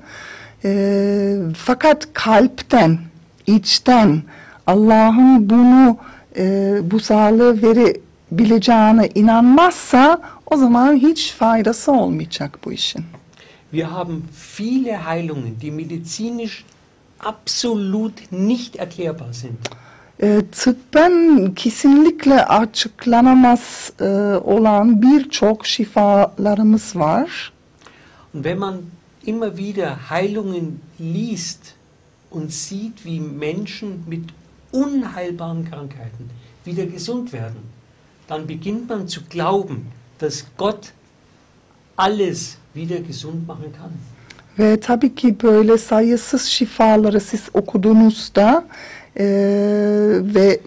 e, fakat kalpten, içten Allah'ın bunu e, bu sağlığı verebileceğine inanmazsa o zaman hiç faydası olmayacak bu işin. Wir haben viele Heilungen, die medizinisch absolut nicht erklärbar sind. E, tıbben kesinlikle açıklanamaz e, olan birçok şifalarımız var. Und wenn man immer wieder Heilungen liest und sieht, wie Menschen mit unheilbaren Krankheiten wieder gesund werden, dann beginnt man zu glauben, dass Gott alles wieder gesund machen kann. Ve tabii ki böyle sayısız şifaları siz okuduğunuzda e, ve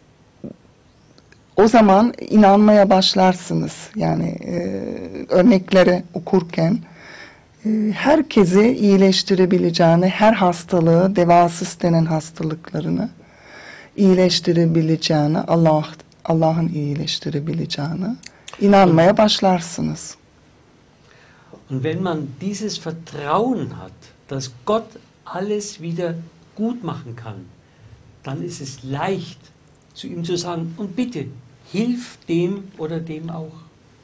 o zaman inanmaya başlarsınız. Yani e, örnekleri okurken e, herkesi iyileştirebileceğini, her hastalığı, devasız denen hastalıklarını iyileştirebileceğini, Allah Allah'ın iyileştirebileceğini inanmaya başlarsınız. Und wenn man dieses Vertrauen hat, dass Gott alles wieder gut machen kann, dann ist es leicht, zu ihm zu sagen, und bitte, hilf dem oder dem auch.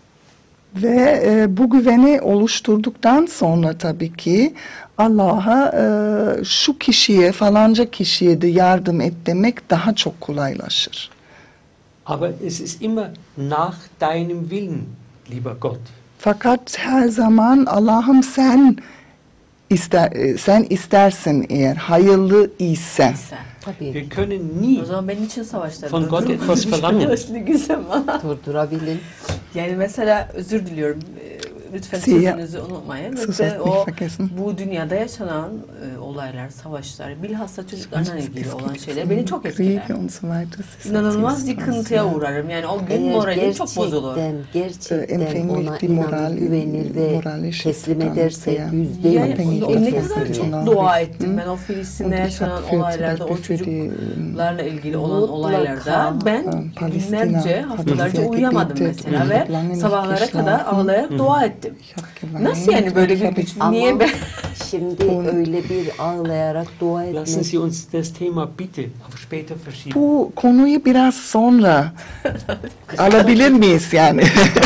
Ve e, bu güveni oluşturduktan sonra tabii ki Allah'a e, şu kişiye falanca kişiye de yardım et demek daha çok kolaylaşır. Aber es ist immer nach deinem Willen, lieber Gott. Fakat her zaman Allah'ım sen ister, e, sen istersin eğer hayırlı ise. Sen. Tabii Wir können nie O zaman benim için savaşlar. Von Gott etwas verlangen. Şimdi güzel ama. durdurabilin. Yani mesela özür diliyorum. Ee, Lütfen Sie- sözünüzü unutmayın. Sus, Ve hast o nicht vergessen. bu dünyada yaşanan e, olaylar, savaşlar, bilhassa çocuklarla ilgili Es olan gibt şeyler beni çok etkiler. Kriege und so weiter. Es ist İnanılmaz alles yıkıntıya ganz, uğrarım. Yani o gün Eğer moralim çok bozulur. gerçekten, Ee, gerçekten empfänglich ona die inanır, Moral- güvenir ve moralisch teslim tutan ederse sehr yüzde Yani yüz abhängig o ne davon kadar sind, çok Nachrichten. dua ettim ben o Und Filistin'de ich yaşanan habe für, olaylarda, zum o Beispiel für die çocuklarla ilgili olan Mutlaka, olaylarda ben um, Palästina, günlerce, haftalarca Palästina uyuyamadım gebetet mesela und ve habe lange nicht sabahlara kadar geschlafen. ağlayarak dua ettim. Ich habe geweint. Nasıl yani böyle Ich bir habe güç? Ama Niye ben? şimdi öyle bir ağlayarak dua Lassen etmek. Sie uns das Thema bitte auf später verschieben. bu konuyu biraz sonra alabilir miyiz yani?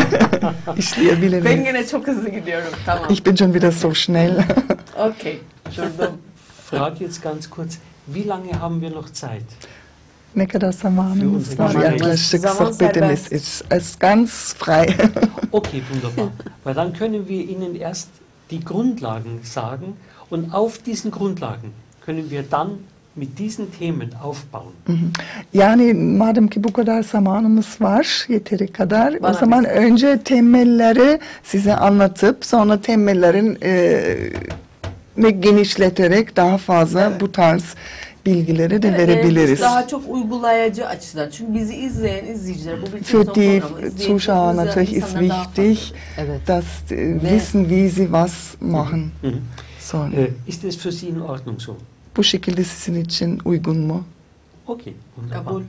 İşleyebilir Ben miyiz? gene çok hızlı gidiyorum. Tamam. Ich bin schon wieder so schnell. Okey. Durdum. Frage jetzt ganz kurz, wie lange haben wir noch Zeit? Ne kadar zamanımız var Zamanımız- yaklaşık Zaman sohbetimiz serbest. ist, ist ganz frei. Okay, wunderbar. Weil dann können wir Ihnen erst die Grundlagen sagen und auf diesen Grundlagen können wir dann mit diesen Themen aufbauen. Yani madem ki bu kadar zamanımız var yeteri kadar Bana o zaman bir- önce temelleri size anlatıp sonra temellerin e, ne genişleterek daha fazla Evet. bu tarz bilgileri de Evet, yani verebiliriz. biz daha çok uygulayıcı açıdan. Çünkü bizi izleyen izleyiciler, bu bir Für televizyon die programı, izleyen Zuschauer çok güzel natürlich ist insanlar daha wichtig, fazladır. Evet. dass äh, wissen, wie sie was machen Mhm. sollen. Äh, ist es für Sie in Ordnung so? Bu şekilde sizin için uygun mu? Okay, wunderbar. Kabul.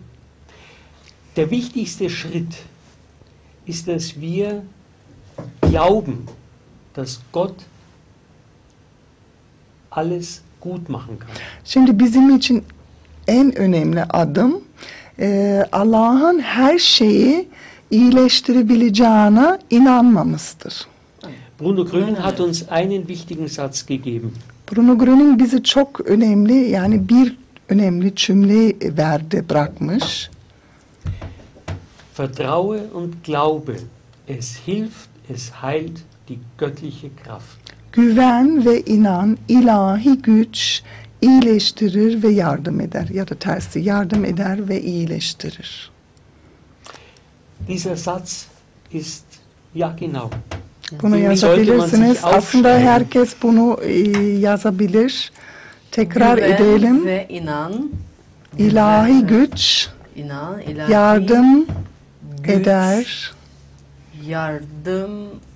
Der wichtigste Schritt ist, dass wir glauben, dass Gott alles gut machen kann. Şimdi bizim için en önemli adım e, Allah'ın her şeyi iyileştirebileceğine inanmamızdır. Bruno Gröning hat uns einen wichtigen Satz gegeben. Bruno Gröning bize çok önemli yani bir önemli cümle verdi bırakmış. Vertraue und glaube, es hilft, es heilt die göttliche Kraft. Güven ve inan ilahi güç iyileştirir ve yardım eder ya da tersi yardım eder ve iyileştirir. Dieser Satz ist, ja genau, Bunu Den sollte man yazabilirsiniz. sich Aslında aufschreiben. herkes bunu e, yazabilir. Tekrar Güven edelim. ve inan. İlahi Güven, güç inan, ilahi yardım güç, eder yardım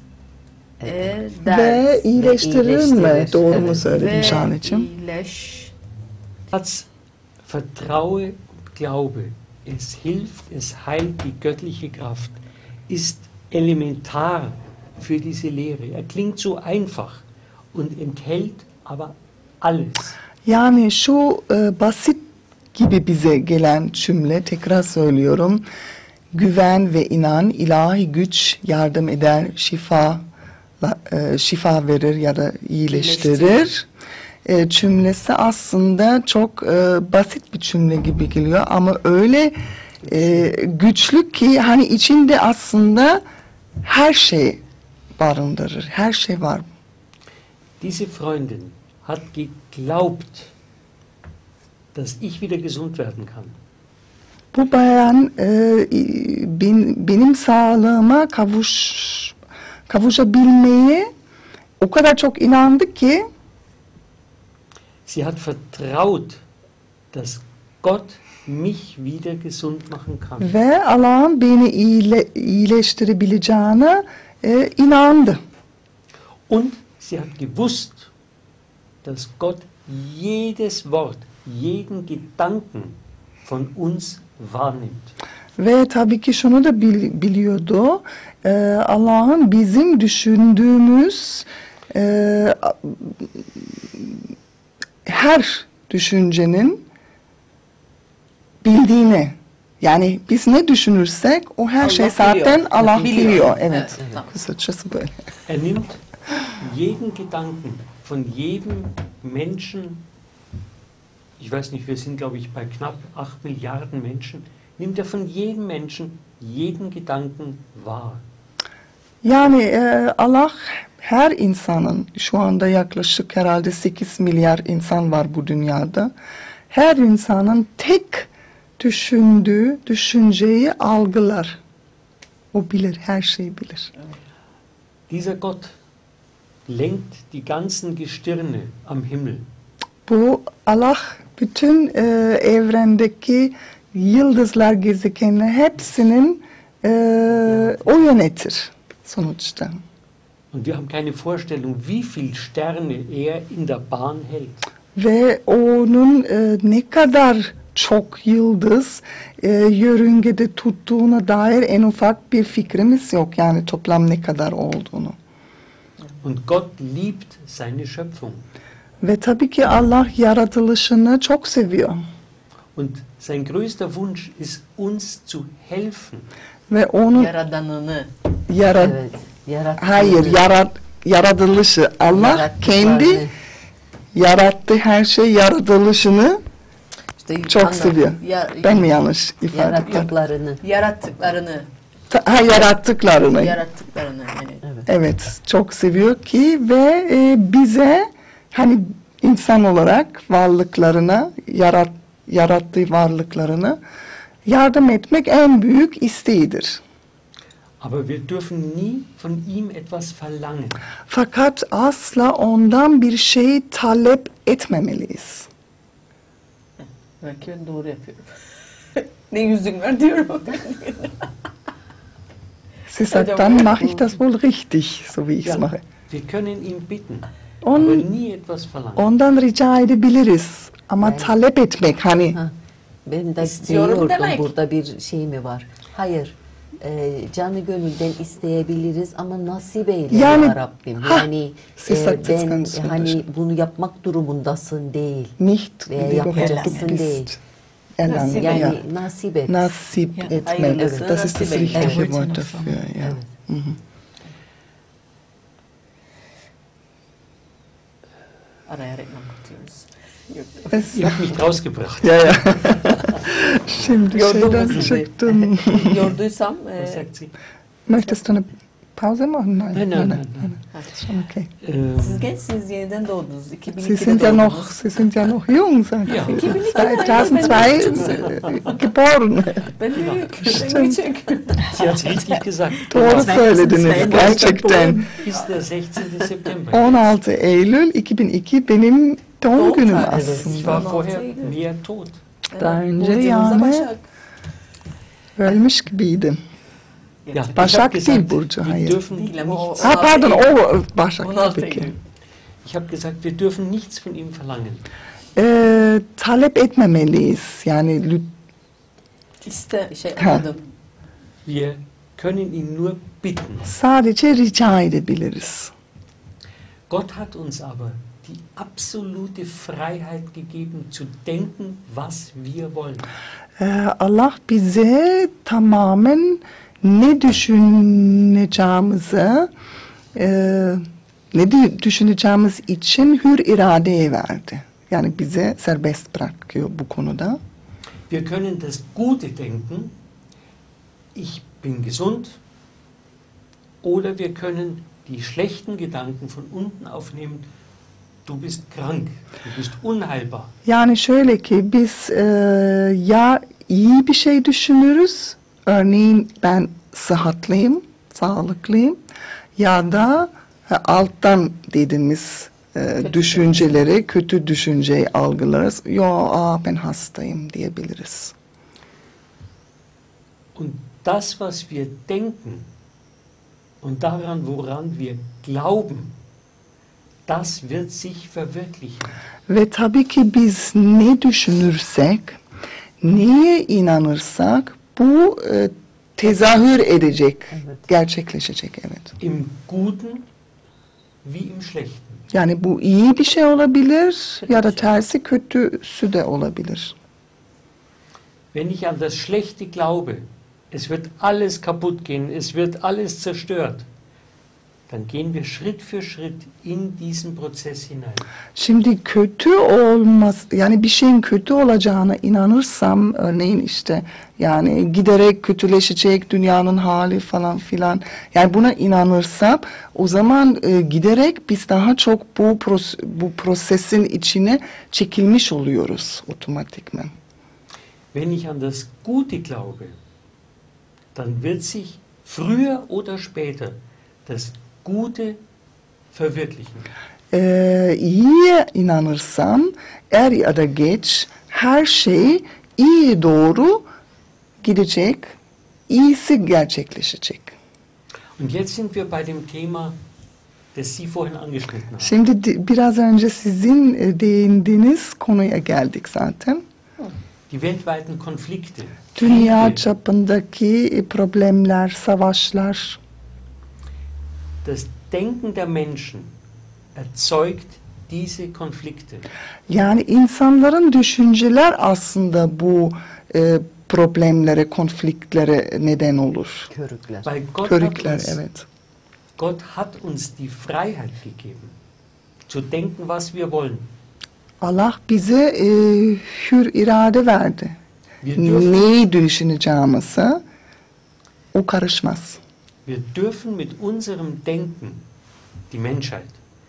eder. ve iyileştirir mi? iyileştirir. Doğru mu Evet. söyledim Ve Şahan'cığım? iyileş. Satz, vertraue und glaube, es hilft, es heilt die göttliche Kraft, ist elementar für diese Lehre. Er klingt so einfach und enthält aber alles. Yani şu e, basit gibi bize gelen cümle, tekrar söylüyorum. Güven ve inan, ilahi güç yardım eder, şifa e, şifa verir ya da iyileştirir. E, cümlesi aslında çok e, basit bir cümle gibi geliyor ama öyle e, güçlü ki hani içinde aslında her şey barındırır, her şey var. Diese Freundin hat geglaubt, dass ich wieder gesund werden kann. Bu bayan e, ben, benim sağlığıma kavuş kavuşabilmeyi o kadar çok inandı ki Sie hat vertraut, dass Gott mich wieder gesund machen kann. ve Allah'ın beni iyile, iyileştirebileceğine e, inandı. Und sie hat gewusst, dass Gott jedes Wort, jeden Gedanken von uns wahrnimmt. Ve tabii ki şunu da bil, biliyordu. E, Allah'ın bizim düşündüğümüz e, her düşüncenin bildiğini. Yani biz ne düşünürsek o her Allah şey biliyor. zaten Allah Biliyor. biliyor. Evet. Evet, tamam. Kısacası böyle. Er nimmt jeden Gedanken von jedem Menschen, ich weiß nicht, wir sind glaube ich bei knapp acht Milliarden Menschen, nimmt er von jedem Menschen jeden Gedanken wahr. Yani e, Allah her insanın, şu anda yaklaşık herhalde sekiz milyar insan var bu dünyada. Her insanın tek düşündüğü düşünceyi algılar. O bilir, her şeyi bilir. Dieser Gott lenkt die ganzen Gestirne am Himmel. Bu Allah bütün e, evrendeki yıldızlar, gezegenler hepsinin e, o yönetir sonuçta. Und wir haben keine Vorstellung, wie viele Sterne er in der Bahn hält. Ve onun e, ne kadar çok yıldız e, yörüngede tuttuğuna dair en ufak bir fikrimiz yok. Yani toplam ne kadar olduğunu. Und Gott liebt seine Schöpfung. Ve tabii ki Allah yaratılışını çok seviyor. Und sein größter Wunsch ist, uns zu helfen. Ve onun Yaradanını. yarat Evet. Yarattı. hayır yarat yaratılışı Allah Yarattıklarını. kendi yarattığı her şey yaratılışını İşte çok anladım. seviyor. Ya- Ben mi yanlış ifade ettim? Yarattıklarını. Yarattıklarını. Ta- Ha, yarattıklarını. Yarattıklarını. Evet. Evet, çok seviyor ki ve e, bize hani insan olarak varlıklarına, yarat, yarattığı varlıklarına yardım etmek en büyük isteğidir. Aber wir dürfen nie von ihm etwas verlangen. Fakat asla ondan bir şey talep etmemeliyiz. Belki ben doğru yapıyorum. Ne yüzün var diyorum. Sie sagt, dann mache ich das wohl richtig, so wie ich es Ja, mache. wir können ihn bitten, On- aber nie etwas verlangen. Ondan rica edebiliriz ama Yani- talep etmek hani Ha, ben de İstiyorum diyordum demek. burada bir şey mi var? Hayır. E, canı gönülden isteyebiliriz ama nasip eyle Yani- ya Rabbim. Ha, Yani siz e, haklısınız ben kardeşim. hani bunu yapmak durumundasın değil. nicht Veya lieber Gott, du yapacaksın değil. bist erlangen. Nasip Yani Ja. nasip et. Nasip Ja. etmek. Hayırlısı Das ist das nasip eyle. richtige Evet. Wort Evet. dafür. Ja. Evet. Mhm. Araya reklam katıyoruz. Yok. Es, Ihr habt mich rausgebracht. ja, ja. Şimdi Yordum şeyden sizi. çıktın. Yorduysam Was e, sagt sie? Möchtest du eine Pause machen? Nein, Nein, nein, nein. Schon okay. Ähm, siz gençsiniz, yeniden doğdunuz. iki bin Sie ikide sind ja noch, doğdunuz. Sie sind ja noch jung, sagen Ja. Sie. iki bin iki zweitausendzwei äh, geboren. Ben büyük, ben Stimmt. küçük. Sie hat es richtig gesagt. Doğru zweitausendzwei söylediniz gerçekten. Ist der sechzehnte September. on altı Eylül iki bin iki benim doğum Doğum günüm tarihi. Ich aslında. war on altı vorher Eylül. mehr tot. Daha önce Burcunuzda yani- Başak. Ölmüş gibiydim. Ja, Gerçekten. ich Başak habe gesagt, değil Burcu, wir hayır. dürfen Değil ama o- nichts, Ha pardon, o Başak on altı tabii ki. Eylül. ich habe gesagt, wir dürfen nichts von ihm verlangen. Ee, talep etmemeliyiz. Yani lüt- İste, şey Ha. anladım. Wir können ihn nur bitten. sadece rica edebiliriz. Gott hat uns aber die absolute Freiheit gegeben, zu denken, was wir wollen. Ee, Allah bize tamamen ne düşüneceğimizi, e, ne dü- düşüneceğimiz için hür iradeyi verdi. Yani bize serbest bırakıyor bu konuda. Wir können das Gute denken, ich bin gesund, oder wir können die schlechten Gedanken von unten aufnehmen, du bist krank, du bist unheilbar. Yani şöyle ki biz e, ya iyi bir şey düşünürüz, örneğin ben sıhhatliyim, sağlıklıyım, ya da ha, alttan dediğimiz e, düşünceleri, kötü düşünceyi algılarız. Yo, aa, ben hastayım diyebiliriz. Und das, was wir denken und daran, woran wir glauben, das wird sich verwirklichen. Ve tabii ki biz ne düşünürsek, neye inanırsak bu e, tezahür edecek, Evet. gerçekleşecek, evet. Im Guten wie im Schlechten. Yani bu iyi bir şey olabilir ya da tersi kötüsü de olabilir. Wenn ich an das Schlechte glaube, es wird alles kaputt gehen, es wird alles zerstört, dann gehen wir Schritt für Schritt in diesen Prozess hinein. Şimdi kötü olmaz, yani bir şeyin kötü olacağına inanırsam, örneğin işte yani giderek kötüleşecek dünyanın hali falan filan, yani buna inanırsam o zaman e, giderek biz daha çok bu pros- bu prosesin içine çekilmiş oluyoruz otomatikman. Wenn ich an das Gute glaube, dann wird sich früher oder später das Gute verwirklichen. Ee, iyiye inanırsam er ya da geç her şey iyiye doğru gidecek, iyisi gerçekleşecek. Und jetzt sind wir bei dem Thema, das Sie vorhin angeschnitten haben. Şimdi di- biraz önce sizin e, değindiğiniz konuya geldik zaten. Die weltweiten Konflikte, Dünya Kriege, çapındaki problemler, savaşlar, das Denken der Menschen erzeugt diese Konflikte. yani insanların düşünceler aslında bu e, problemlere, konfliktlere neden olur. Körükler. Weil Gott hat, Körükler, uns, evet. Gott hat uns die Freiheit gegeben, zu denken, was wir wollen. Allah bize e, hür irade verdi. Wir dürfen, Neyi düşüneceğimizi o karışmaz. wir dürfen mit unserem Denken die Menschheit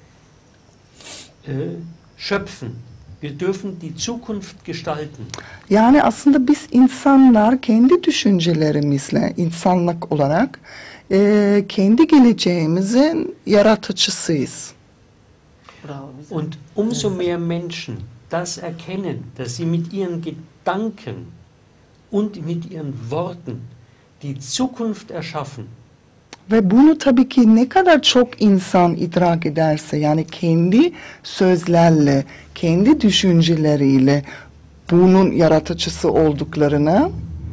äh, schöpfen. Wir dürfen die Zukunft gestalten. Yani aslında biz insanlar kendi düşüncelerimizle, insanlık olarak e, kendi geleceğimizin yaratıcısıyız. Bravo bize. Und umso mehr Menschen das erkennen, dass sie mit ihren Gedanken und mit ihren Worten die Zukunft erschaffen, Ve bunu tabii ki ne kadar çok insan idrak ederse, yani kendi sözlerle, kendi düşünceleriyle bunun yaratıcısı olduklarını,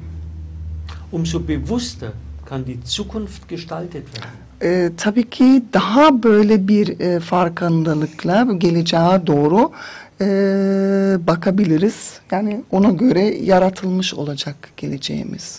umso bewusster kann die Zukunft gestaltet werden. e, tabii ki daha böyle bir e, farkındalıkla geleceğe doğru e, bakabiliriz. Yani ona göre yaratılmış olacak geleceğimiz.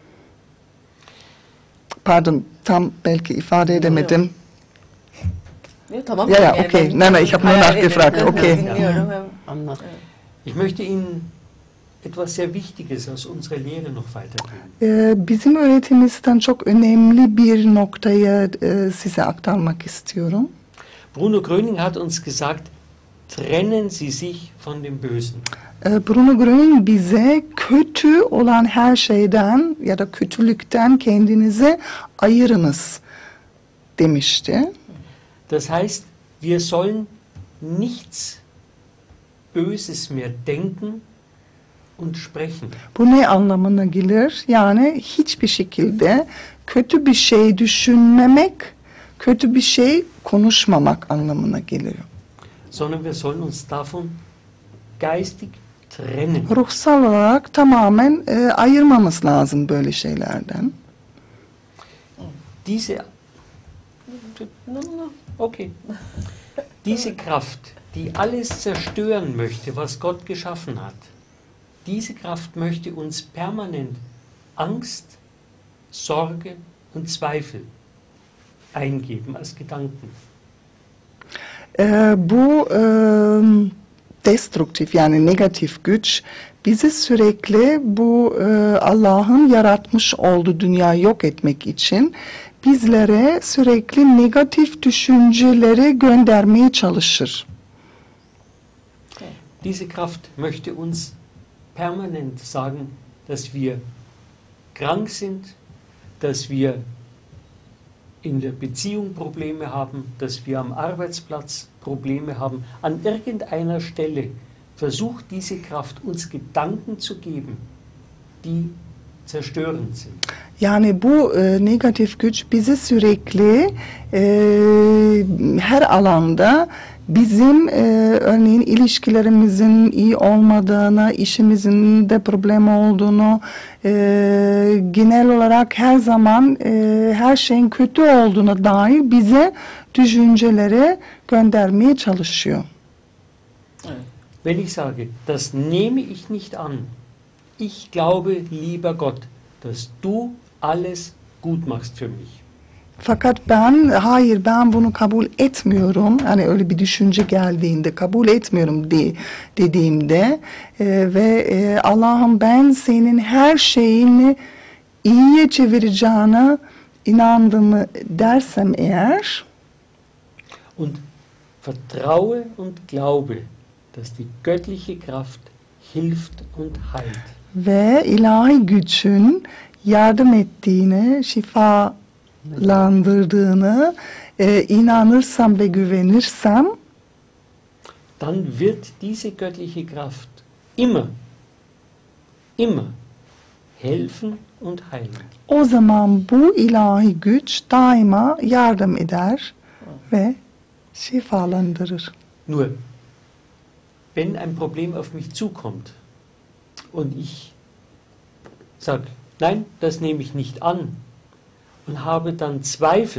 Pardon, tam belki ifade edemedim. Ja, tamam. Ja, ja, Yani okay. ben- Nein, nein, ich habe nur Hayal nachgefragt, ediyorum. okay. Dinliyorum. Hem- Anlat. Ich möchte Ihnen etwas sehr Wichtiges aus unserer Lehre noch weitergeben. Ee, bizim öğretimimizden çok önemli bir noktayı e, size aktarmak istiyorum. Bruno Gröning hat uns gesagt, trennen Sie sich von dem Bösen. Ee, Bruno Gröning bize kötü olan her şeyden ya da kötülükten kendinizi ayırınız demişti. Das heißt, wir sollen nichts Böses mehr denken und sprechen. Bu ne anlamına gelir? Yani hiçbir şekilde kötü bir şey düşünmemek, kötü bir şey konuşmamak anlamına geliyor. Sondern wir sollen uns davon geistig trennen. Ruhsal olarak tamamen e, ayırmamız lazım böyle şeylerden. Diese, No, no, no. okay, diese Kraft, die alles zerstören möchte, was Gott geschaffen hat. Diese Kraft möchte uns permanent Angst, Sorge und Zweifel eingeben als Gedanken. Ee, bu e, destruktif yani negatif güç bizi sürekli bu e, Allah'ın yaratmış olduğu dünyayı yok etmek için bizlere sürekli negatif düşünceleri göndermeye çalışır. Diese Kraft möchte uns permanent sagen, dass wir krank sind, dass wir in der Beziehung Probleme haben, dass wir am Arbeitsplatz Probleme haben. An irgendeiner Stelle versucht diese Kraft uns Gedanken zu geben, die zerstörend sind. Yani bu e, negatif güç bizi sürekli e, her alanda bizim e, örneğin ilişkilerimizin iyi olmadığını, işimizin de problem olduğunu, e, genel olarak her zaman e, her şeyin kötü olduğuna dair bize düşünceleri göndermeye çalışıyor. Wenn ich sage, das nehme ich nicht an, ich glaube, lieber Gott, dass du alles gut machst für mich. Fakat ben hayır ben bunu kabul etmiyorum. Hani öyle bir düşünce geldiğinde kabul etmiyorum de, dediğimde e, ve e, Allah'ım ben senin her şeyini iyiye çevireceğine inandığımı dersem eğer Und vertraue und glaube, dass die göttliche Kraft hilft und heilt. ve ilahi gücün yardım ettiğine, şifalandırdığını e, inanırsam ve güvenirsem Dann wird diese göttliche Kraft immer, immer helfen und heilen. o zaman bu ilahi güç daima yardım eder ve şifalandırır. Nur, wenn ein Problem auf mich zukommt und ich sage, nein, das nehme ich nicht an und habe dann Zweifel,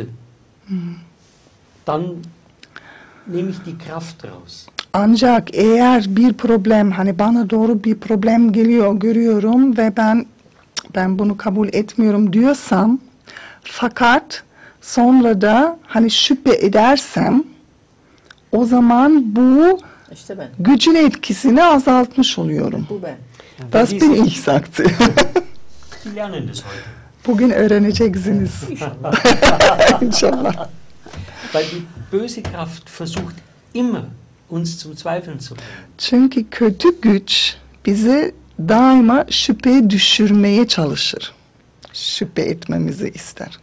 dann nehme ich die Kraft raus. Ancak eğer bir problem hani bana doğru bir problem geliyor görüyorum ve ben ben bunu kabul etmiyorum diyorsam fakat sonra da hani şüphe edersem o zaman bu İşte ben. gücün etkisini azaltmış oluyorum. Bu ben. Das bin ich, sagt sie. Sie lernen das heute. Bugün öğreneceksiniz. İnşallah. Weil die böse Kraft versucht immer, uns zum Zweifeln zu bringen. Çünkü kötü güç bizi daima şüpheye düşürmeye çalışır. Şüphe etmemizi ister.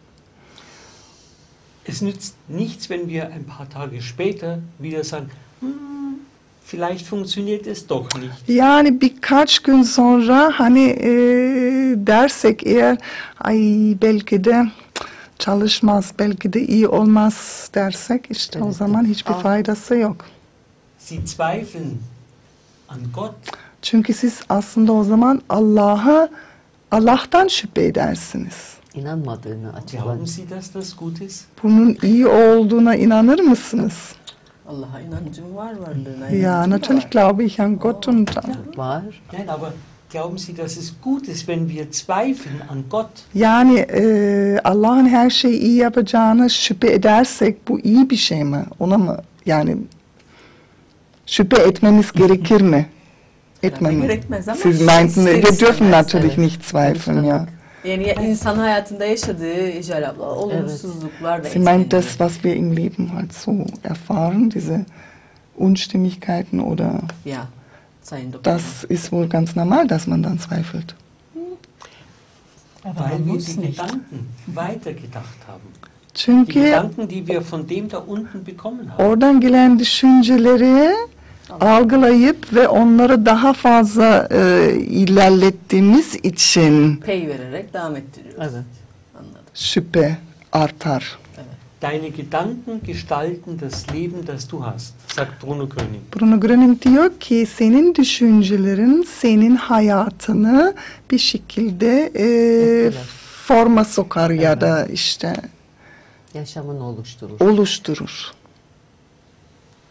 Es nützt nichts, wenn wir ein paar Tage später wieder sagen, hm, vielleicht funktioniert es doch nicht. Yani birkaç gün sonra hani e, dersek eğer ay belki de çalışmaz, belki de iyi olmaz dersek işte o zaman hiçbir faydası yok. Sie zweifeln an Gott. Çünkü siz aslında o zaman Allah'a Allah'tan şüphe edersiniz. İnanmadığını açıklar. Glauben Sie, dass das gut ist? Bunun iyi olduğuna inanır mısınız? Allah'a inancım var varlığına. Ja, inancım da natürlich var. glaube ich an Gott und Var. Nein, aber glauben Sie, dass es gut ist, wenn wir zweifeln an Gott? yani e, Allah'ın her şeyi iyi yapacağına şüphe edersek bu iyi bir şey mi? Ona mı yani şüphe etmemiz gerekir mi? Etmemiz. Gerekmez ama Siz meinten, ister wir dürfen istemez, natürlich evet. nicht zweifeln, ja. Yani ya insan hayatında yaşadığı icra abla olumsuzluklar da Sie meint das, etkileniyor. was wir im Leben halt so erfahren, diese Unstimmigkeiten oder Ya Sayın Doktor. das ist wohl ganz normal, dass man dann zweifelt. Aber Weil man wir muss die nicht. Gedanken weitergedacht haben. Die Çünkü Gedanken, die wir von dem da unten bekommen haben. oradan gelen düşünceleri algılayıp ve onları daha fazla e, ilerlettiğimiz için Pay vererek devam ettiriyoruz. Evet. Anladım. şüphe artar. Deine Gedanken gestalten das Leben, das du hast, sagt Bruno König. Bruno Gröning diyor ki senin düşüncelerin senin hayatını bir şekilde e, Etkiler. forma sokar ya da işte Yaşamını oluşturur. oluşturur.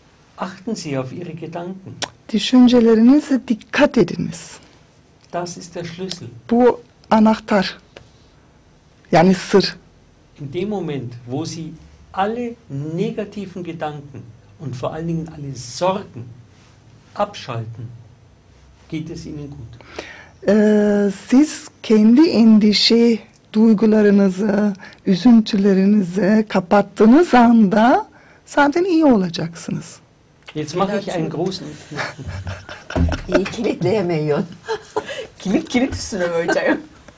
Achten Sie auf Ihre Gedanken. Düşüncelerinize dikkat ediniz. Das ist der Schlüssel. Bu anahtar. Yani sır. In dem Moment, wo Sie alle negativen Gedanken und vor allen Dingen alle Sorgen abschalten, geht es Ihnen gut. Ee, siz kendi endişe duygularınızı, üzüntülerinizi kapattığınız anda zaten iyi olacaksınız. Jetzt mache ich einen großen, İyi kilitleyemiyorsun. Kilit kilit üstüne böyle.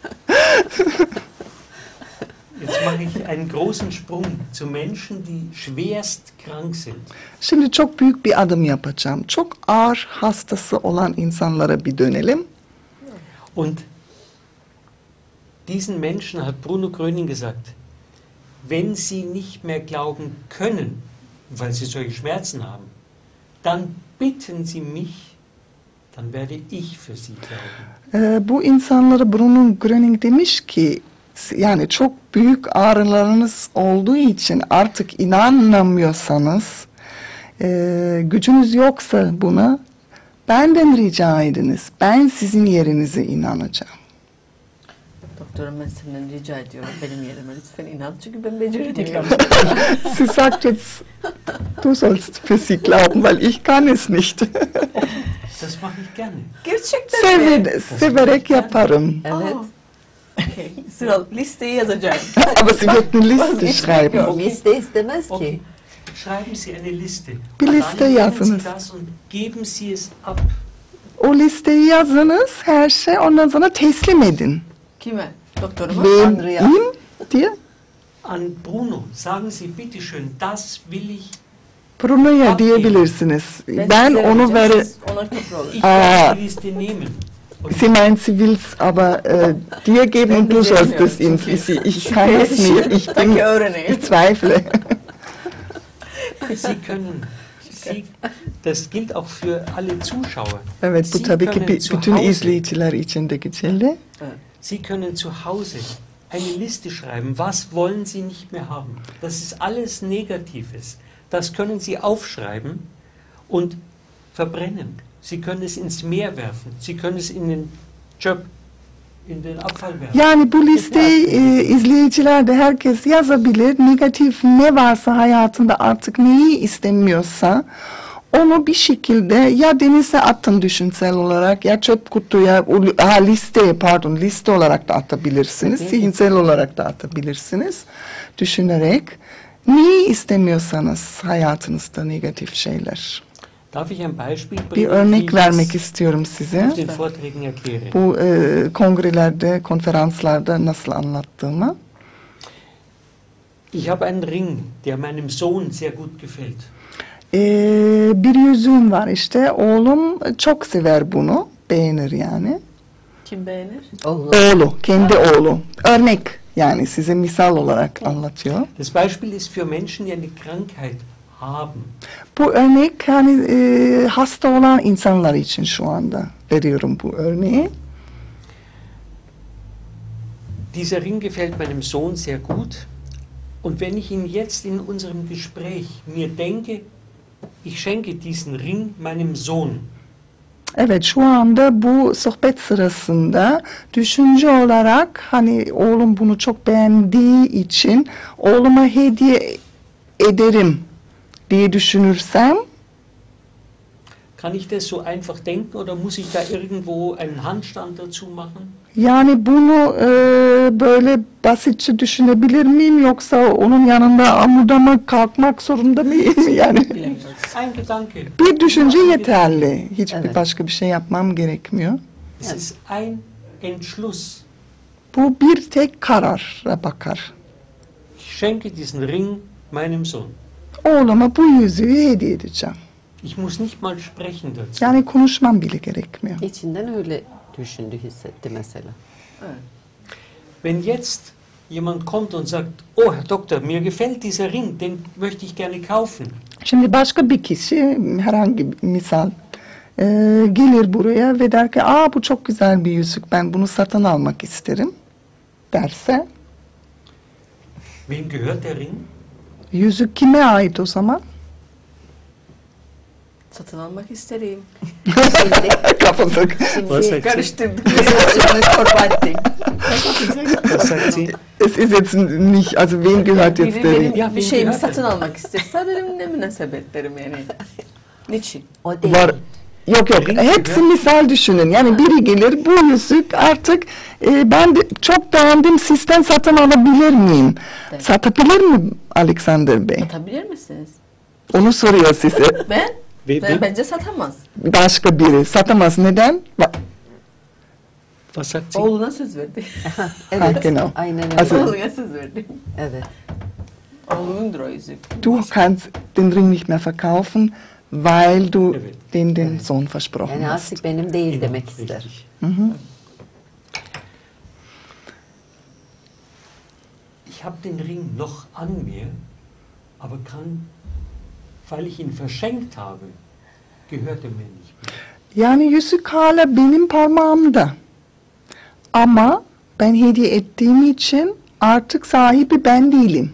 jetzt mache ich einen großen Sprung zu Menschen, die schwerst krank sind. Şimdi çok büyük bir adım yapacağım. Çok ağır hastası olan insanlara bir dönelim. Und diesen Menschen hat Bruno Gröning gesagt, wenn Sie nicht mehr glauben können, weil Sie solche Schmerzen haben, dann bitten Sie mich, dann werde ich für Sie glauben. Ee, bu insanlara Bruno Gröning demiş ki, yani çok büyük ağrılarınız olduğu için artık inanamıyorsanız, e, gücünüz yoksa buna benden rica ediniz. Ben sizin yerinize inanacağım. Doktorum ben senden rica ediyorum benim yerime lütfen inan çünkü ben beceremiyorum. Sie sagt jetzt, du sollst für sie glauben, weil ich kann es nicht. Das mache ich gerne. Gerçekten Sever, severek yaparım. Evet. Okay. Sıra listeyi yazacağım. Aber sie wird eine Liste schreiben. Liste istemez Okay. ki. Schreiben Sie eine Liste. Bir liste Dann nehmen yazınız. Sie das und geben Sie es ab. O listeyi yazınız, her şey, ondan sonra teslim edin. Kime? Doktoruma? Wem? Andrea. Ihm? Dir? An Bruno sagen Sie bitteschön, das will ich. Bruno'ya Abi. diyebilirsiniz. Ben size onu vereceğim, ver... siz ona köprü olun. Ich Ah. werde die Liste nehmen. Und Sie meint, sie will's aber äh, dir geben und du sollst es ihm. Çünkü Sie, ich kann es nicht. Ich bin, Belki öğreneyim. ich zweifle. Sie können, Sie, das gilt auch für alle Zuschauer. Evet, bu Sie tabii ki können bi- zu bütün Hause- izleyiciler için de geçerli. Sie können zu Hause eine Liste schreiben, was wollen Sie nicht mehr haben. Das ist alles Negatives. Das können Sie aufschreiben und verbrennen. Sie können es ins Meer werfen. Sie können es in den Çöp, in den Abfall werfen. Yani bu listeyi e, izleyiciler de herkes yazabilir. Negatif ne varsa hayatında artık neyi istemiyorsa onu bir şekilde ya denize atın düşünsel olarak ya çöp kutuya, o- ha, listeye pardon liste olarak da atabilirsiniz. Zihinsel olarak da atabilirsiniz. Düşünerek neyi istemiyorsanız hayatınızda negatif şeyler. Darf ich ein Beispiel bringen, Bir wie örnek ich vermek das istiyorum size. auf den Vorträgen erkläre? Bu e, kongrelerde, konferanslarda nasıl anlattığımı. Ich habe einen Ring, der meinem Sohn sehr gut gefällt. Ee, bir yüzüğüm var işte. Oğlum çok sever bunu. Beğenir yani. Kim beğenir? Oğlum. Oğlu, kendi oğlu. Örnek yani size misal olarak anlatıyor. Das Beispiel ist für Menschen, die eine Krankheit haben. Bu örnek hani e, hasta olan insanlar için şu anda veriyorum bu örneği. Dieser Ring gefällt meinem Sohn sehr gut. Und wenn ich ihn jetzt in unserem Gespräch mir denke, ich schenke diesen Ring meinem Sohn, Evet, şu anda bu sohbet sırasında düşünce olarak hani oğlum bunu çok beğendiği için oğluma hediye ederim diye düşünürsem kann ich das so einfach denken oder muss ich da irgendwo einen Handstand dazu machen? yani bunu e, böyle basitçe düşünebilir miyim yoksa onun yanında amudama kalkmak zorunda mıyım yani? Ein Gedanke. Bir düşünce yeterli. Hiçbir Evet. başka bir şey yapmam gerekmiyor. Es ist ein Entschluss. Bu bir tek karara bakar. Ich schenke diesen Ring meinem Sohn. Oğluma bu yüzüğü hediye edeceğim. Ich muss nicht mal sprechen dazu. Yani konuşmam bile gerekmiyor. İçinden öyle düşündü, hissetti mesela. Wenn jetzt jemand kommt und sagt, oh Herr Doktor, mir gefällt dieser Ring, den möchte ich gerne kaufen. Şimdi başka bir kişi herhangi bir misal e, gelir buraya ve der ki aa bu çok güzel bir yüzük ben bunu satın almak isterim derse Wem gehört der Ring? yüzük kime ait o zaman? Satın almak isterim. Şimdi, Kafası. Was şimdi sagt sie? Karıştırdım. Mit Torbenting. Was sagt sie? Es ist jetzt nicht, also wem gehört jetzt Biri der benim Ring? Ya, bir benim şeyimi gehört satın ya. almak isterse benim ne münasebetlerim yani. Niçin? o değil. Var. Yok yok. Ring Hepsi gibi. misal düşünün. Yani biri gelir bu yüzük artık e, ben de çok beğendim sizden satın alabilir miyim? Evet. Satabilir mi Alexander Bey? Satabilir misiniz? Onu soruyor size. Ben? Ve, ben ve, bence satamaz. Başka biri satamaz. Neden? Ba- was sagt sie? Oğluna söz verdi. Ha, Evet, genau. aynen öyle. Also- Oğluna söz verdi. Evet. Oğlunundur o yüzük. Du kannst den Ring nicht mehr verkaufen, weil du Evet. dem den Sohn versprochen Yani hast. artık benim değil Genau, demek ister. richtig. Mhm. Ich habe den Ring noch an mir, aber kann, weil ich ihn verschenkt habe, gehört er mir nicht mehr. Yani yüzük hala benim parmağımda. Ama ben hediye ettiğim için artık sahibi ben değilim.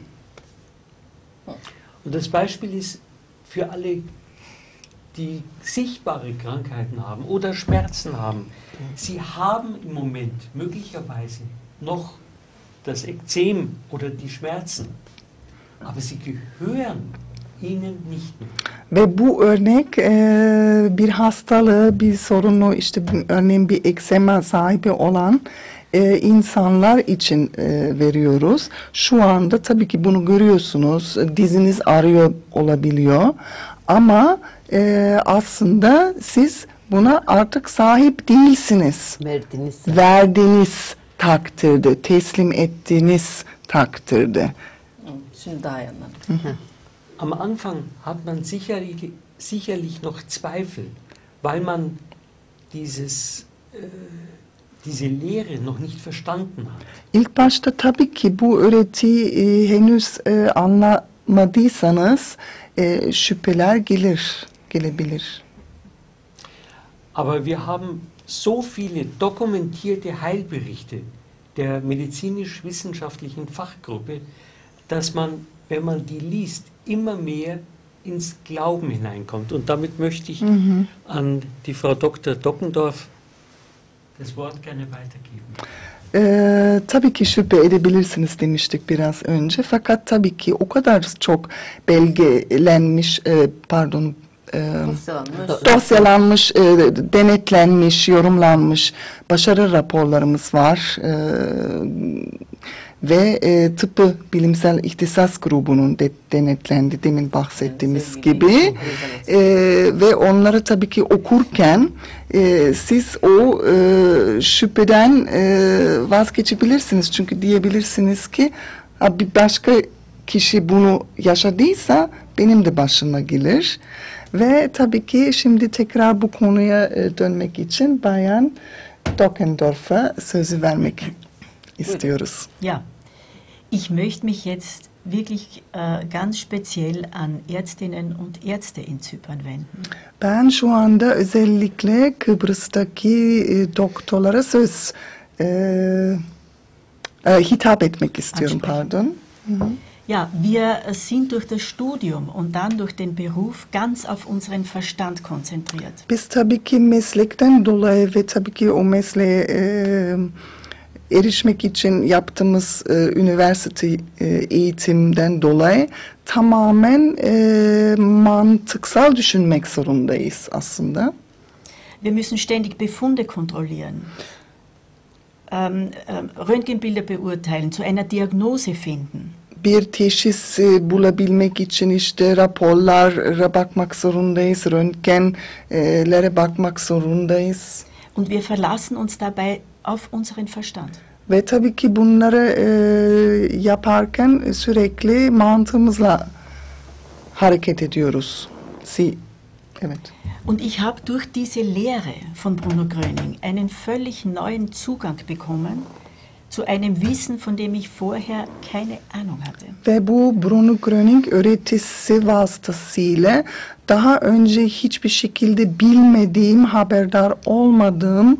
Und das Beispiel ist für alle, die sichtbare Krankheiten haben oder Schmerzen haben. Sie haben im Moment möglicherweise noch das Ekzem oder die Schmerzen, aber sie gehören ihnen nicht mehr. Ve bu örnek e, bir hastalığı, bir sorunu, işte bir- örneğin bir eksema sahibi olan e, insanlar için e, veriyoruz. Şu anda tabii ki bunu görüyorsunuz, diziniz ağrıyor olabiliyor. Ama e, aslında siz buna artık sahip değilsiniz. Verdiniz. Verdiğiniz takdirde, teslim ettiğiniz takdirde. Hı, Şimdi daha iyi anladım. Am Anfang hat man sicherlich, sicherlich noch Zweifel, weil man dieses, äh, diese Lehre noch nicht verstanden hat. İlk başta tabii ki bu öğretiyi e, henüz e, anlamadıysanız e, şüpheler gelir, gelebilir. Aber wir haben so viele dokumentierte Heilberichte der medizinisch-wissenschaftlichen Fachgruppe, dass man, wenn man die liest, immer mehr ins Glauben hineinkommt. Und damit möchte ich an die Frau Doktor Dockendorf das Wort gerne weitergeben. E, tabii ki şüphe edebilirsiniz demiştik biraz önce. Fakat tabii ki o kadar çok belgelenmiş, e, pardon, e, Dosyalanmış. dosyalanmış, e, denetlenmiş, yorumlanmış başarı raporlarımız var. E, ve e, tıbbı bilimsel ihtisas grubunun de, denetlendi demin bahsettiğimiz Sevgili gibi. Elizabeth. E, ve onları tabii ki okurken e, siz o e, şüpheden e, vazgeçebilirsiniz. Çünkü diyebilirsiniz ki "Ha, bir başka kişi bunu yaşadıysa benim de başıma gelir." Ve tabii ki şimdi tekrar bu konuya e, dönmek için Bayan Dockendorf'a sözü vermek istiyoruz. Ja, ich möchte mich jetzt wirklich äh, ganz speziell an Ärztinnen und Ärzte in Zypern wenden. Ben şu anda özellikle Kıbrıs'taki e, doktorlara söz e, e, hitap etmek istiyorum, Ansprechen. pardon. Ja, wir sind durch das Studium und dann durch den Beruf ganz auf unseren Verstand konzentriert. Biz tabii ki meslekten dolayı ve tabii ki o mesleğe e, erişmek için yaptığımız e, üniversite e, eğitimden dolayı tamamen e, mantıksal düşünmek zorundayız aslında. Wir müssen ständig Befunde kontrollieren, ähm, ähm, Röntgenbilder beurteilen, zu einer Diagnose finden. Bir teşhis e, bulabilmek için işte raporlara bakmak zorundayız, röntgenlere bakmak zorundayız. Und wir verlassen uns dabei auf unseren Verstand. Ve tabii ki bunları e, yaparken sürekli mantığımızla hareket ediyoruz. Si, evet. Und ich habe durch diese Lehre von Bruno Gröning einen völlig neuen Zugang bekommen zu einem Wissen, von dem ich vorher keine Ahnung hatte. Ve bu Bruno Gröning öğretisi vasıtasıyla daha önce hiçbir şekilde bilmediğim, haberdar olmadığım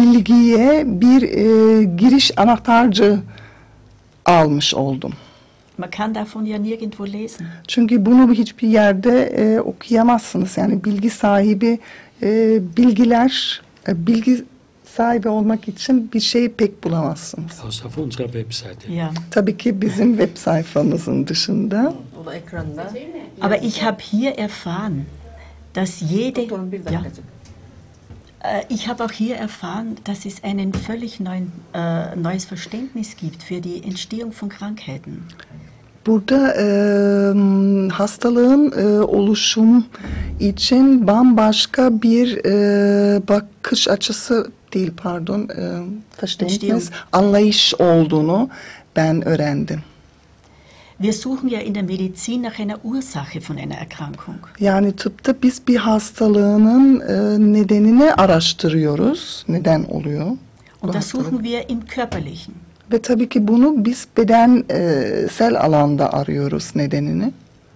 bilgiye bir e, giriş anahtarcı almış oldum. Man kann davon ja nirgendwo lesen. Çünkü bunu hiçbir yerde e, okuyamazsınız. Yani bilgi sahibi e, bilgiler, e, bilgi sahibi olmak için bir şey pek bulamazsınız. Außer auf unserer Webseite. Ja. Tabii ki bizim web sayfamızın dışında. O da ekranda. Aber ich habe hier erfahren, dass jede... Doktorum bir Ja, dakikacık. äh, ich habe auch hier erfahren, dass es ein völlig neuen, äh, neues Verständnis gibt für die Entstehung von Krankheiten. Burada e, hastalığın e, oluşum için bambaşka bir e, bakış açısı değil pardon, e, Verständnis, anlayış olduğunu ben öğrendim. Wir suchen ja in der Medizin nach einer Ursache von einer Erkrankung. Yani tıpta biz bir hastalığının e, nedenini araştırıyoruz. Neden oluyor? bu Und das hastalık? suchen wir im Körperlichen. Ve tabii ki bunu biz bedensel alanda arıyoruz nedenini.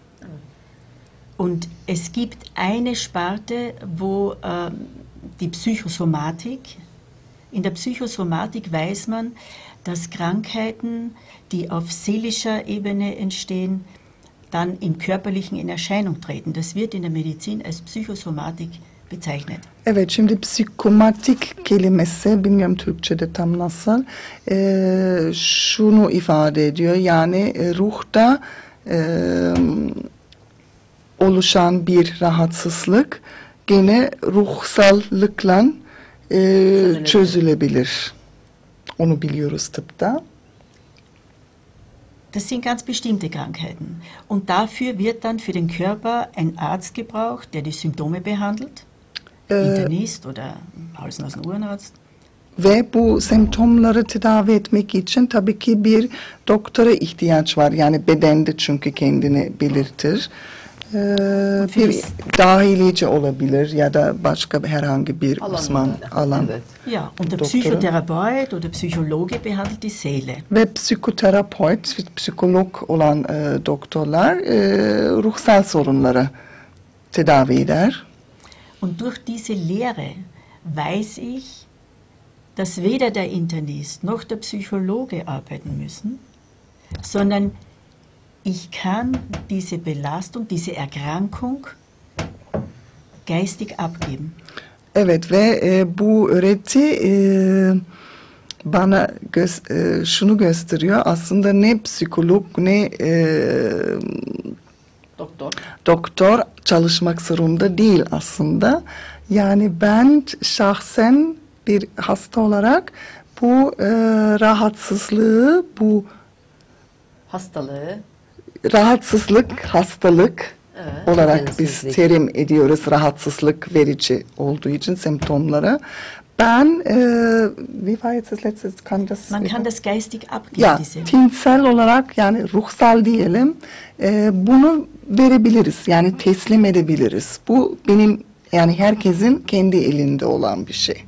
Und es gibt eine Sparte, wo ähm, die Psychosomatik, in der Psychosomatik weiß man, dass Krankheiten, die auf seelischer Ebene entstehen, dann im körperlichen in Erscheinung treten. Das wird in der Medizin als Psychosomatik bezeichnet. Evet, şimdi psikomatik kelimesi, bilmiyorum Türkçe'de tam nasıl, e, şunu ifade ediyor. Yani e, ruhta e, oluşan bir rahatsızlık gene ruhsallıkla e, çözülebilir. Onu biliyoruz tıpta. Das sind ganz bestimmte Krankheiten. Und dafür wird dann für den Körper ein Arzt gebraucht, der die Symptome behandelt. Ee, Internist oder Hals-Nasen-Ohrenarzt. Ve bu semptomları tedavi etmek için tabii ki bir doktora ihtiyaç var. Yani bedende çünkü kendini belirtir. Ee, bir dahilici olabilir ya da başka herhangi bir Alan uzman olabilir. alan. Evet. Ja, und der Doktor. Psychotherapeut oder Psychologe behandelt die Seele. Ve psikoterapeut, psikolog olan e, doktorlar e, ruhsal sorunları tedavi eder. Und durch diese Lehre weiß ich, dass weder der Internist noch der Psychologe arbeiten müssen, sondern ich kann diese Belastung, diese Erkrankung geistig abgeben. Evet ve e, bu öğreti e, bana göz, e, şunu gösteriyor. Aslında ne psikolog ne e, Doktor. doktor çalışmak zorunda değil aslında. Yani ben şahsen bir hasta olarak bu e, rahatsızlığı, bu Hastalığı. rahatsızlık, hastalık Evet. olarak biz Düzensizlik. terim ediyoruz rahatsızlık verici olduğu için semptomları. Ben, e, wie war jetzt das letzte? Kann das Man kann das geistig abgeben, ya diese. tinsel olarak yani ruhsal diyelim e, bunu verebiliriz yani teslim edebiliriz. Bu benim yani herkesin kendi elinde olan bir şey.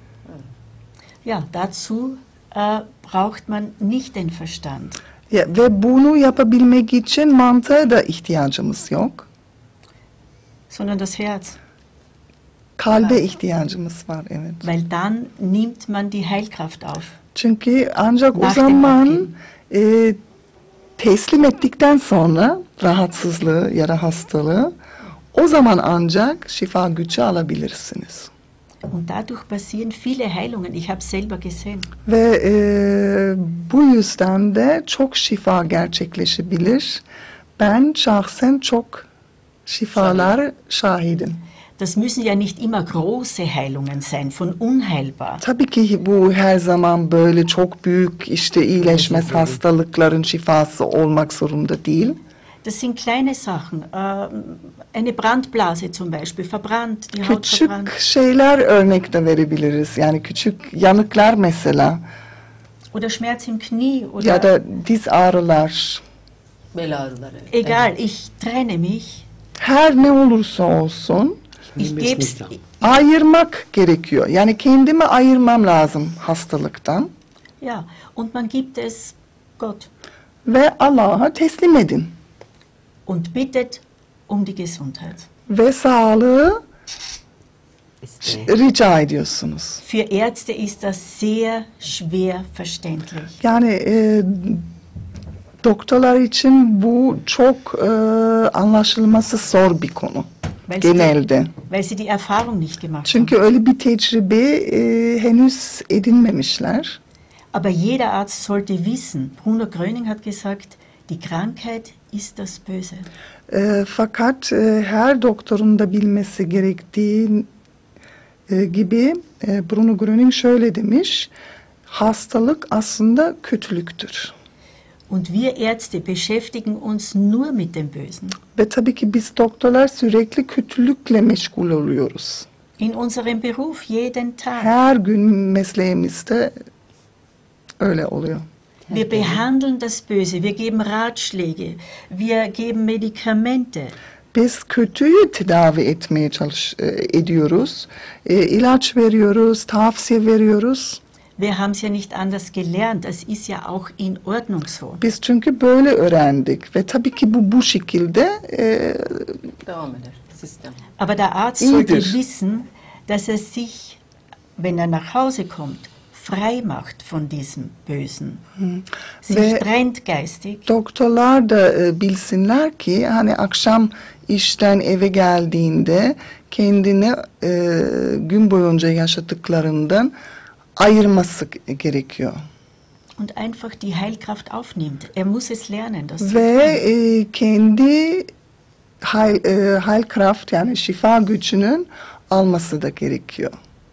Ja, dazu äh, braucht man nicht den Verstand, Ya, ve bunu yapabilmek için mantığa da ihtiyacımız yok. sondern das Herz. Kalbe ihtiyacımız var evet. Weil dann nimmt man die Heilkraft auf. Çünkü ancak o Nach dem zaman Abgeben. e, teslim ettikten sonra rahatsızlığı ya da hastalığı o zaman ancak şifa gücü alabilirsiniz. Und dadurch passieren viele Heilungen. Ich habe es selber gesehen. Ve e, bu yüzden de çok şifa gerçekleşebilir. Ben şahsen çok şifalar şahidim. Das müssen ja nicht immer große Heilungen sein, von unheilbar. Tabii ki bu her zaman böyle çok büyük işte iyileşmez hastalıkların şifası olmak zorunda değil. Das sind kleine Sachen. Äh, eine Brandblase zum Beispiel, verbrannt, die Haut Küçük verbrannt. şeyler örnek de verebiliriz. Yani küçük yanıklar mesela Oder Schmerz im Knie. Oder ya da diz ağrılar. Bel ağrıları. egal, ich trenne mich. Her ne olursa olsun Ich Nehme es gebe es nicht an. ayırmak gerekiyor. Yani kendimi ayırmam lazım hastalıktan ja, und man gibt es Gott ve Allah'a teslim edin. und bittet um die Gesundheit. Ve sağlığı İşte rica ediyorsunuz. Für Ärzte ist das sehr schwer verständlich. Yani e, Doktorlar için bu çok e, anlaşılması zor bir konu. Weil sie, Genelde. die, weil sie die Erfahrung nicht gemacht Çünkü haben. öyle bir tecrübe e, henüz edinmemişler. Aber jeder Arzt sollte wissen, Bruno Gröning hat gesagt, die Krankheit ist das Böse. E, fakat e, her doktorun da bilmesi gerektiği e, gibi e, Bruno Gröning şöyle demiş, hastalık aslında kötülüktür. Und wir Ärzte beschäftigen uns nur mit dem Bösen. Ve tabii ki biz doktorlar sürekli kötülükle meşgul oluyoruz. In unserem Beruf jeden Tag. Her gün mesleğimizde öyle oluyor. Wir behandeln das Böse, wir geben Ratschläge, wir geben Medikamente. Biz kötüyü tedavi etmeye çalış e, ediyoruz. E, ilaç veriyoruz, tavsiye veriyoruz. Wir haben es ja nicht anders gelernt, das ist ja auch in Ordnung so. Biz çünkü böyle öğrendik ve tabii ki bu bu şekilde e, Devam eder sistem. Aber der Arzt Iyidir. sollte wissen, dass er sich, wenn er nach Hause kommt, frei macht von diesem Bösen. Sich Ve trennt geistig. doktorlar da e, bilsinler ki hani akşam işten eve geldiğinde kendini e, gün boyunca yaşadıklarından ayırması gerekiyor. Und einfach die Heilkraft aufnimmt. Er muss es lernen. Das zu Ve tun. e, kendi heil, e, heilkraft yani şifa gücünün alması da gerekiyor.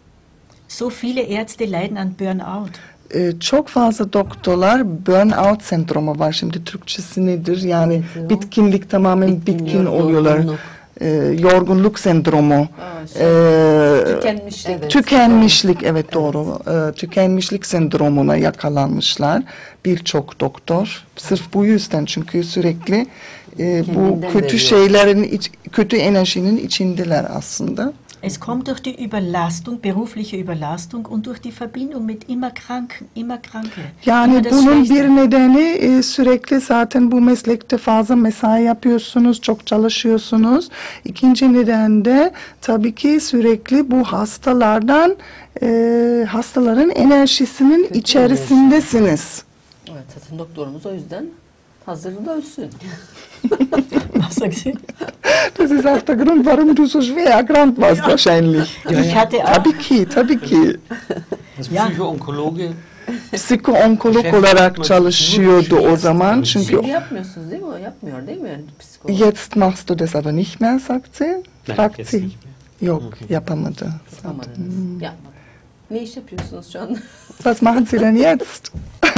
So viele Ärzte leiden an Burnout. E, çok fazla doktorlar burnout sendromu var. Şimdi Türkçesi nedir? Yani Nedir o? bitkinlik, tamamen Bitkin, bitkin oluyorlar. yorgunluk. E, yorgunluk sendromu. Aa, şey, E, tükenmişlik. evet. Tükenmişlik, evet doğru. E, tükenmişlik sendromuna yakalanmışlar birçok doktor. Sırf bu yüzden, çünkü sürekli e, bu Kendinden kötü veriyor. şeylerin, iç- kötü enerjinin içindeler aslında. Es kommt durch die Überlastung, berufliche Überlastung und durch die Verbindung mit immer Kranken, immer Kranke. Yani immer das bunun Schlechte. bir nedeni e, sürekli zaten bu meslekte fazla mesai yapıyorsunuz, çok çalışıyorsunuz. İkinci neden de tabii ki sürekli bu hastalardan, e, hastaların enerjisinin Kötü içerisindesiniz. Evet, zaten doktorumuz o yüzden hazırda ölsün. Was sagst du? Das ist auch der Grund, warum du so schwer erkrankt warst wahrscheinlich. Ich hatte auch, Tabii ki, tabii ki. Als Ja. Psychoonkologe Psiko-onkolog olarak çalışıyordu o zaman. Çünkü Şimdi yapmıyorsunuz değil mi? O yapmıyor değil mi? Psikolog. jetzt machst du das aber nicht mehr, sagt sie. Nein, Fragt jetzt sie. nicht mehr. Yok, yapamadı. Yapamadınız. Yapmadım. Ne iş yapıyorsunuz şu anda? Was machen Sie denn jetzt?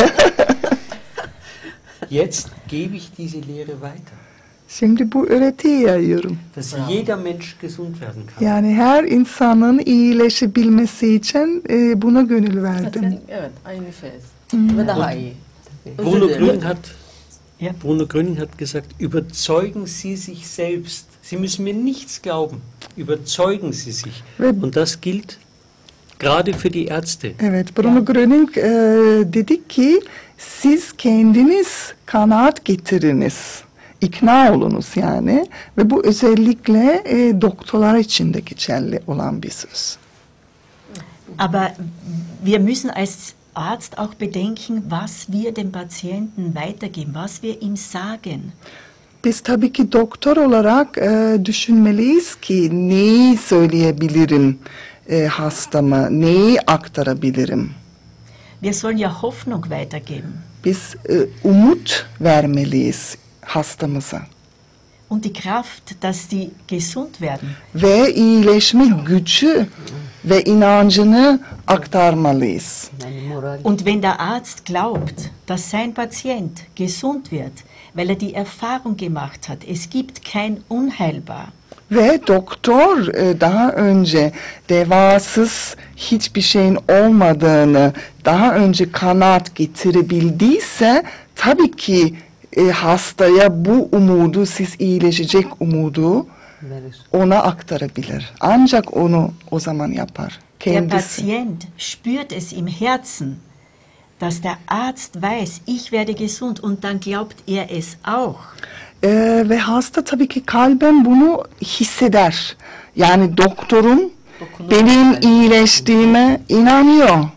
Jetzt gebe ich diese Lehre weiter, Şimdi bu öğretiyi yayıyorum. dass Bravo. jeder Mensch gesund werden kann. Yani her insanın iyileşebilmesi için e, buna gönül verdim. Zaten evet aynı şey. Ve daha iyi. Özür Bruno dilerim. Gröning hat, Ja. Bruno Gröning hat gesagt, überzeugen Sie sich selbst. Sie müssen mir nichts glauben. Überzeugen Sie sich. Ve- Und das gilt gerade für die Ärzte. Evet, Bruno Gröning e, dedi ki siz kendiniz kanaat getiriniz. İkna olunuz yani. Ve bu özellikle e, doktorlar için de geçerli olan bir söz. aber wir müssen als Arzt auch bedenken, was wir dem Patienten weitergeben, was wir ihm sagen. Biz tabii ki doktor olarak e, düşünmeliyiz ki neyi söyleyebilirim e, hastama, neyi aktarabilirim. Wir sollen ja Hoffnung weitergeben. Biz e, umut vermeliyiz hastamıza Und die Kraft, dass sie gesund werden. ve iyileşme gücü ve inancını aktarmalıyız. Yani moral. Und wenn der Arzt glaubt, dass sein Patient gesund wird, weil er die Erfahrung gemacht hat, es gibt kein Unheilbar, Ve doktor e, daha önce devasız hiçbir şeyin olmadığını daha önce kanaat getirebildiyse tabii ki e, hastaya bu umudu, siz iyileşecek umudu Verir. ona aktarabilir. Ancak onu o zaman yapar. der Kendisi. Patient spürt es im Herzen, dass der Arzt weiß, ich werde gesund, und dann glaubt er es auch. Ee, ve hasta tabii ki kalben bunu hisseder. Yani doktorum Dokunur benim belki. iyileştiğime inanıyor.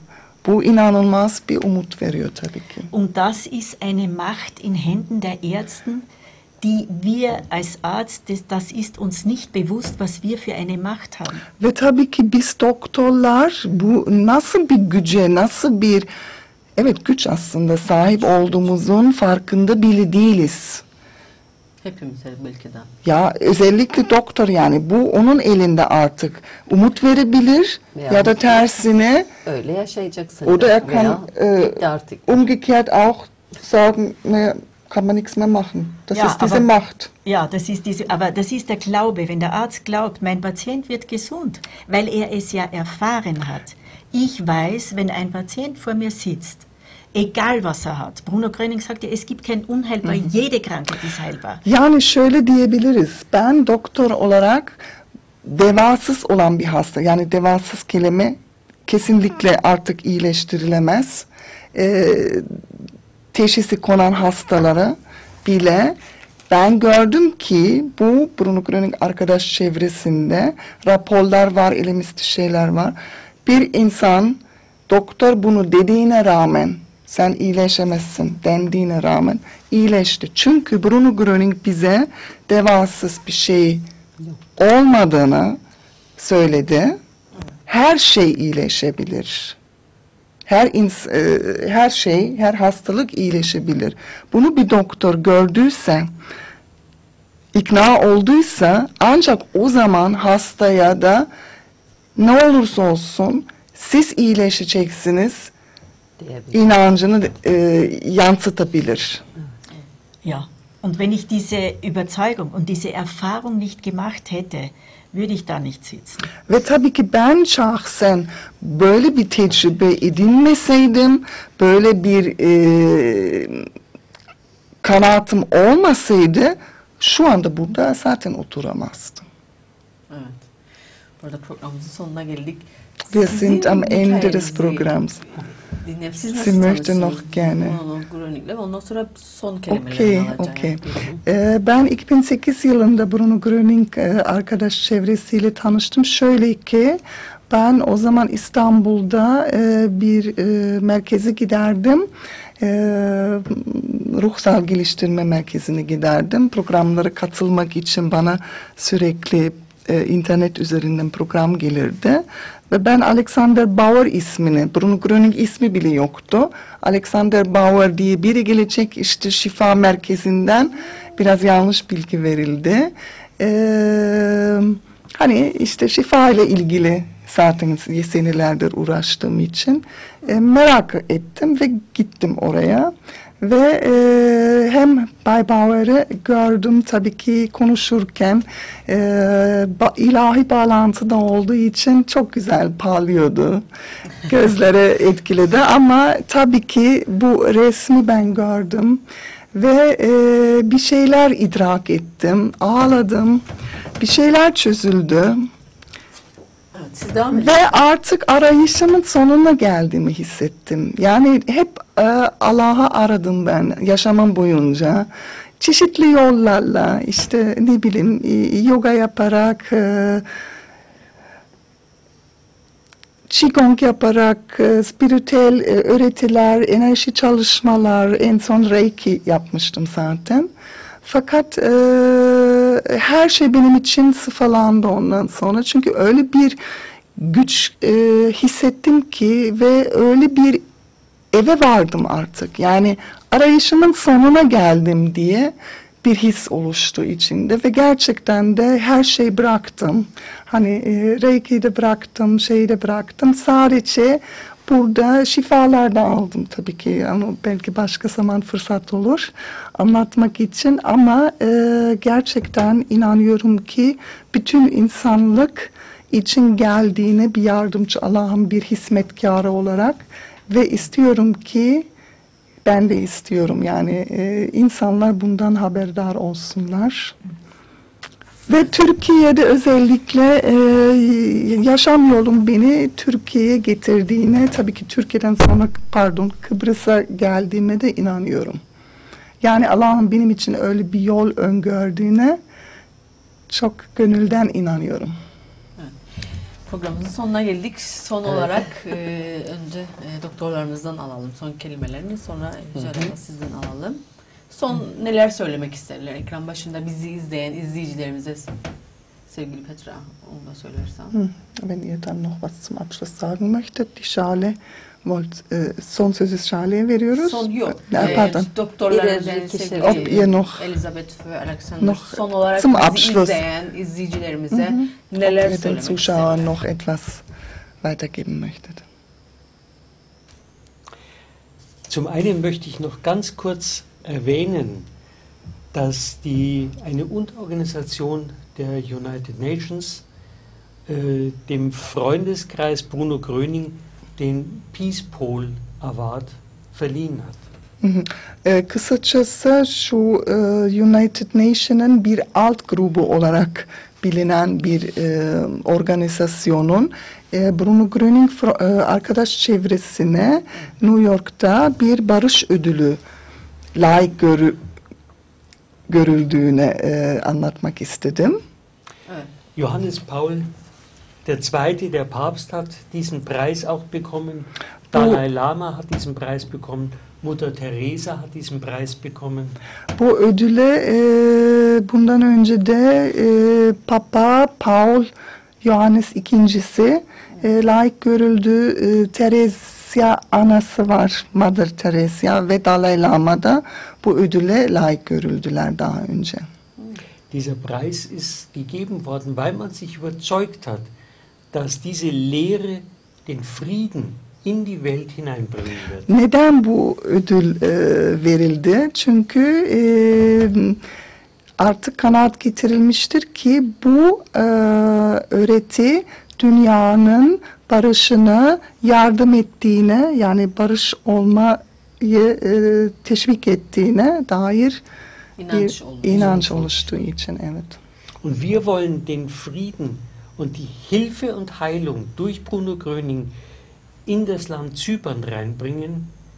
Bu inanılmaz bir umut veriyor tabii ki. Und das ist eine Macht in Händen der Ärzten, die wir als Arzt, das, das ist uns nicht bewusst, was wir für eine Macht haben. Ve tabii ki biz doktorlar bu nasıl bir güce, nasıl bir evet güç aslında sahip olduğumuzun farkında bile değiliz. Hepimiz belki de. Ya özellikle doktor yani bu onun elinde artık umut verebilir Veya ya da tersine Öyle yaşayacaksın. oder er kann Veya äh, bitti artık. umgekehrt auch sagen, naja, kann man nichts mehr machen. Das Ja, ist diese aber- Macht. Ja, das ist diese, aber das ist der Glaube. Wenn der Arzt glaubt, mein Patient wird gesund, weil er es ja erfahren hat. Ich weiß, wenn ein Patient vor mir sitzt, egal was er hat. Bruno Gröning sagte, es gibt kein Unheilbar, jede Krankheit ist heilbar. Yani şöyle diyebiliriz. Ben doktor olarak devasız olan bir hasta, yani devasız kelime kesinlikle artık iyileştirilemez. Ee, teşhisi konan hastalara bile ben gördüm ki bu Bruno Gröning arkadaş çevresinde raporlar var, elimizde şeyler var. Bir insan doktor bunu dediğine rağmen sen iyileşemezsin dendiğine rağmen iyileşti. Çünkü Bruno Gröning bize devasız bir şey olmadığını söyledi. Her şey iyileşebilir. Her ins e, her şey, her hastalık iyileşebilir. Bunu bir doktor gördüyse, ikna olduysa ancak o zaman hastaya da ne olursa olsun siz iyileşeceksiniz Diyebilir. inancını e, yansıtabilir. Ja, und wenn ich diese Überzeugung und diese Erfahrung nicht gemacht hätte, würde ich da nicht sitzen. Ve tabii ki ben şahsen böyle bir tecrübe edinmeseydim, böyle bir e, kanaatim olmasaydı şu anda burada zaten oturamazdım. Evet. Burada programımızın sonuna geldik. Wir Sizin sind am Ende des hikayenizi Programms. dinleyip siz Sie nasıl möchte tanıştınız noch gerne. Bruno Gröning'le? Ondan sonra son kelimelerini Okey, alacağım. okey. Ee, ben iki bin sekiz yılında Bruno Gröning e, arkadaş çevresiyle tanıştım. Şöyle ki ben o zaman İstanbul'da e, bir e, merkeze giderdim. E, ruhsal geliştirme merkezine giderdim. Programlara katılmak için bana sürekli e, internet üzerinden program gelirdi. Ve ben Alexander Bauer ismini, Bruno Gröning ismi bile yoktu. Alexander Bauer diye biri gelecek işte şifa merkezinden biraz yanlış bilgi verildi. Ee, hani işte şifa ile ilgili zaten senelerdir uğraştığım için e, merak ettim ve gittim oraya. Ve e, hem Bay Bauer'ı gördüm tabii ki konuşurken e, ba, ilahi bağlantı da olduğu için çok güzel parlıyordu. Gözlere etkiledi ama tabii ki bu resmi ben gördüm ve e, bir şeyler idrak ettim, ağladım, bir şeyler çözüldü. Evet, siz devam edin. Ve artık arayışımın sonuna geldiğimi hissettim. Yani hep e, Allah'ı aradım ben yaşamım boyunca. Çeşitli yollarla işte ne bileyim e, yoga yaparak, e, Qigong yaparak, e, spiritüel e, öğretiler, enerji çalışmalar, en son Reiki yapmıştım zaten. Fakat e, her şey benim için sıfalandı ondan sonra. Çünkü öyle bir güç e, hissettim ki ve öyle bir eve vardım artık. Yani arayışımın sonuna geldim diye bir his oluştu içinde ve gerçekten de her şeyi bıraktım. Hani e, Reiki'yi de bıraktım, şeyi de bıraktım. Sadece burada şifalar da aldım tabii ki. Ama belki başka zaman fırsat olur anlatmak için. Ama e, gerçekten inanıyorum ki bütün insanlık için geldiğine bir yardımcı Allah'ın bir hizmetkarı olarak ve istiyorum ki ben de istiyorum yani e, insanlar bundan haberdar olsunlar. Ve Türkiye'de özellikle e, yaşam yolum beni Türkiye'ye getirdiğine, tabii ki Türkiye'den sonra pardon Kıbrıs'a geldiğime de inanıyorum. Yani Allah'ın benim için öyle bir yol öngördüğüne çok gönülden inanıyorum. Programımızın sonuna geldik. Son Evet. olarak e, önce e, doktorlarımızdan alalım son kelimelerini, sonra Yücel Hanım sizden alalım. Son neler söylemek isterler ekran başında bizi izleyen izleyicilerimize, sevgili Petra, onu da söylersen. Hm, Wenn ihr dann noch was zum Abschluss sagen möchtet, die Schale, wollt, äh, son sözü Schale'ye veriyoruz. Son yok. Äh, Ee, pardon. doktorlarımız Birer yani kişi- sevgili Ob ihr noch- Elizabeth ve Alexander noch son olarak zum bizi Abschluss- izleyen izleyicilerimize Mhm. neler Ob ihr den söylemek Zuschauern isterler? noch etwas weitergeben möchtet. Zum einen möchte ich noch ganz kurz erwähnen, dass die, eine Unterorganisation der United Nations äh, dem Freundeskreis Bruno Gröning den Peace Pole Award verliehen hat. Hı hı. Ee, kısacası şu e, United Nation'ın bir alt grubu olarak bilinen bir e, organizasyonun e, Bruno Gröning fro- e, arkadaş çevresine New York'ta bir barış ödülü layık görü- görüldüğüne e, anlatmak istedim. Evet. Johannes Paul der Zweite, der Papst, hat diesen Preis auch bekommen. Dalai Lama hat diesen Preis bekommen. Mutter Teresa hat diesen Preis bekommen. Bu ödüle e, bundan önce de e, Papa Paul Yohannes ikincisi e, layık görüldü. E, Teresia anası var, Mother Teresa ve Dalai Lama da bu ödüle layık görüldüler daha önce. Dieser Preis ist gegeben worden, weil man sich überzeugt hat, dass diese Lehre den Frieden in die Welt hineinbringen wird. Neden bu ödül e, verildi? Çünkü e, artık kanaat getirilmiştir ki bu e, öğreti dünyanın barışına yardım ettiğine, yani barış olmayı e, teşvik ettiğine dair İnanç bir olmuş. inanç oluştuğu için, evet. Und wir wollen den Frieden und die Hilfe und Heilung durch Bruno Gröning in das Land Zypern reinbringen,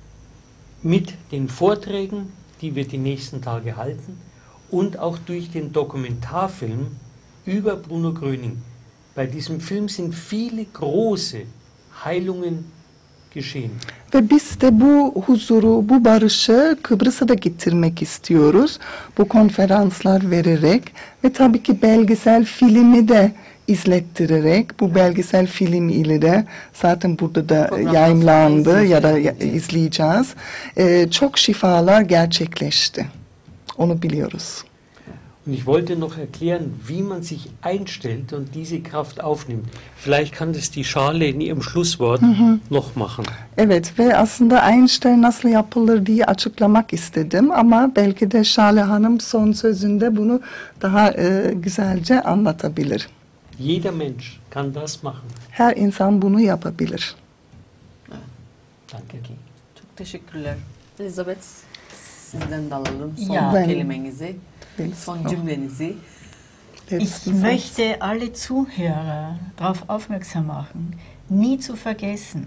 mit den Vorträgen, die wir die nächsten Tage halten, und auch durch den Dokumentarfilm über Bruno Gröning. Bei diesem Film sind viele große Heilungen geschehen. Ve biz de bu huzuru, bu barışı Kıbrıs'a da getirmek istiyoruz. Bu konferanslar vererek ve tabii ki belgesel filmi de izlettirerek, bu belgesel film ile de zaten burada da Programdan yayınlandı sonra ya da ya- izleyeceğiz. izleyeceğiz. Ee, çok şifalar gerçekleşti. Onu biliyoruz. Und ich wollte noch erklären, wie man sich einstellt und diese Kraft aufnimmt. Vielleicht kann das die Schale in ihrem Schlusswort noch machen. Evet ve aslında Einstein nasıl yapılır diye açıklamak istedim ama belki de Şale Hanım son sözünde bunu daha e, güzelce anlatabilir. Jeder Mensch kann das machen. Her insan bunu yapabilir. Danke. Peki. Çok teşekkürler. Elizabeth, sizden de alalım son Ya. Ben- kelimenizi, son Son cümlenizi. Ich möchte alle Zuhörer darauf aufmerksam machen, nie zu vergessen,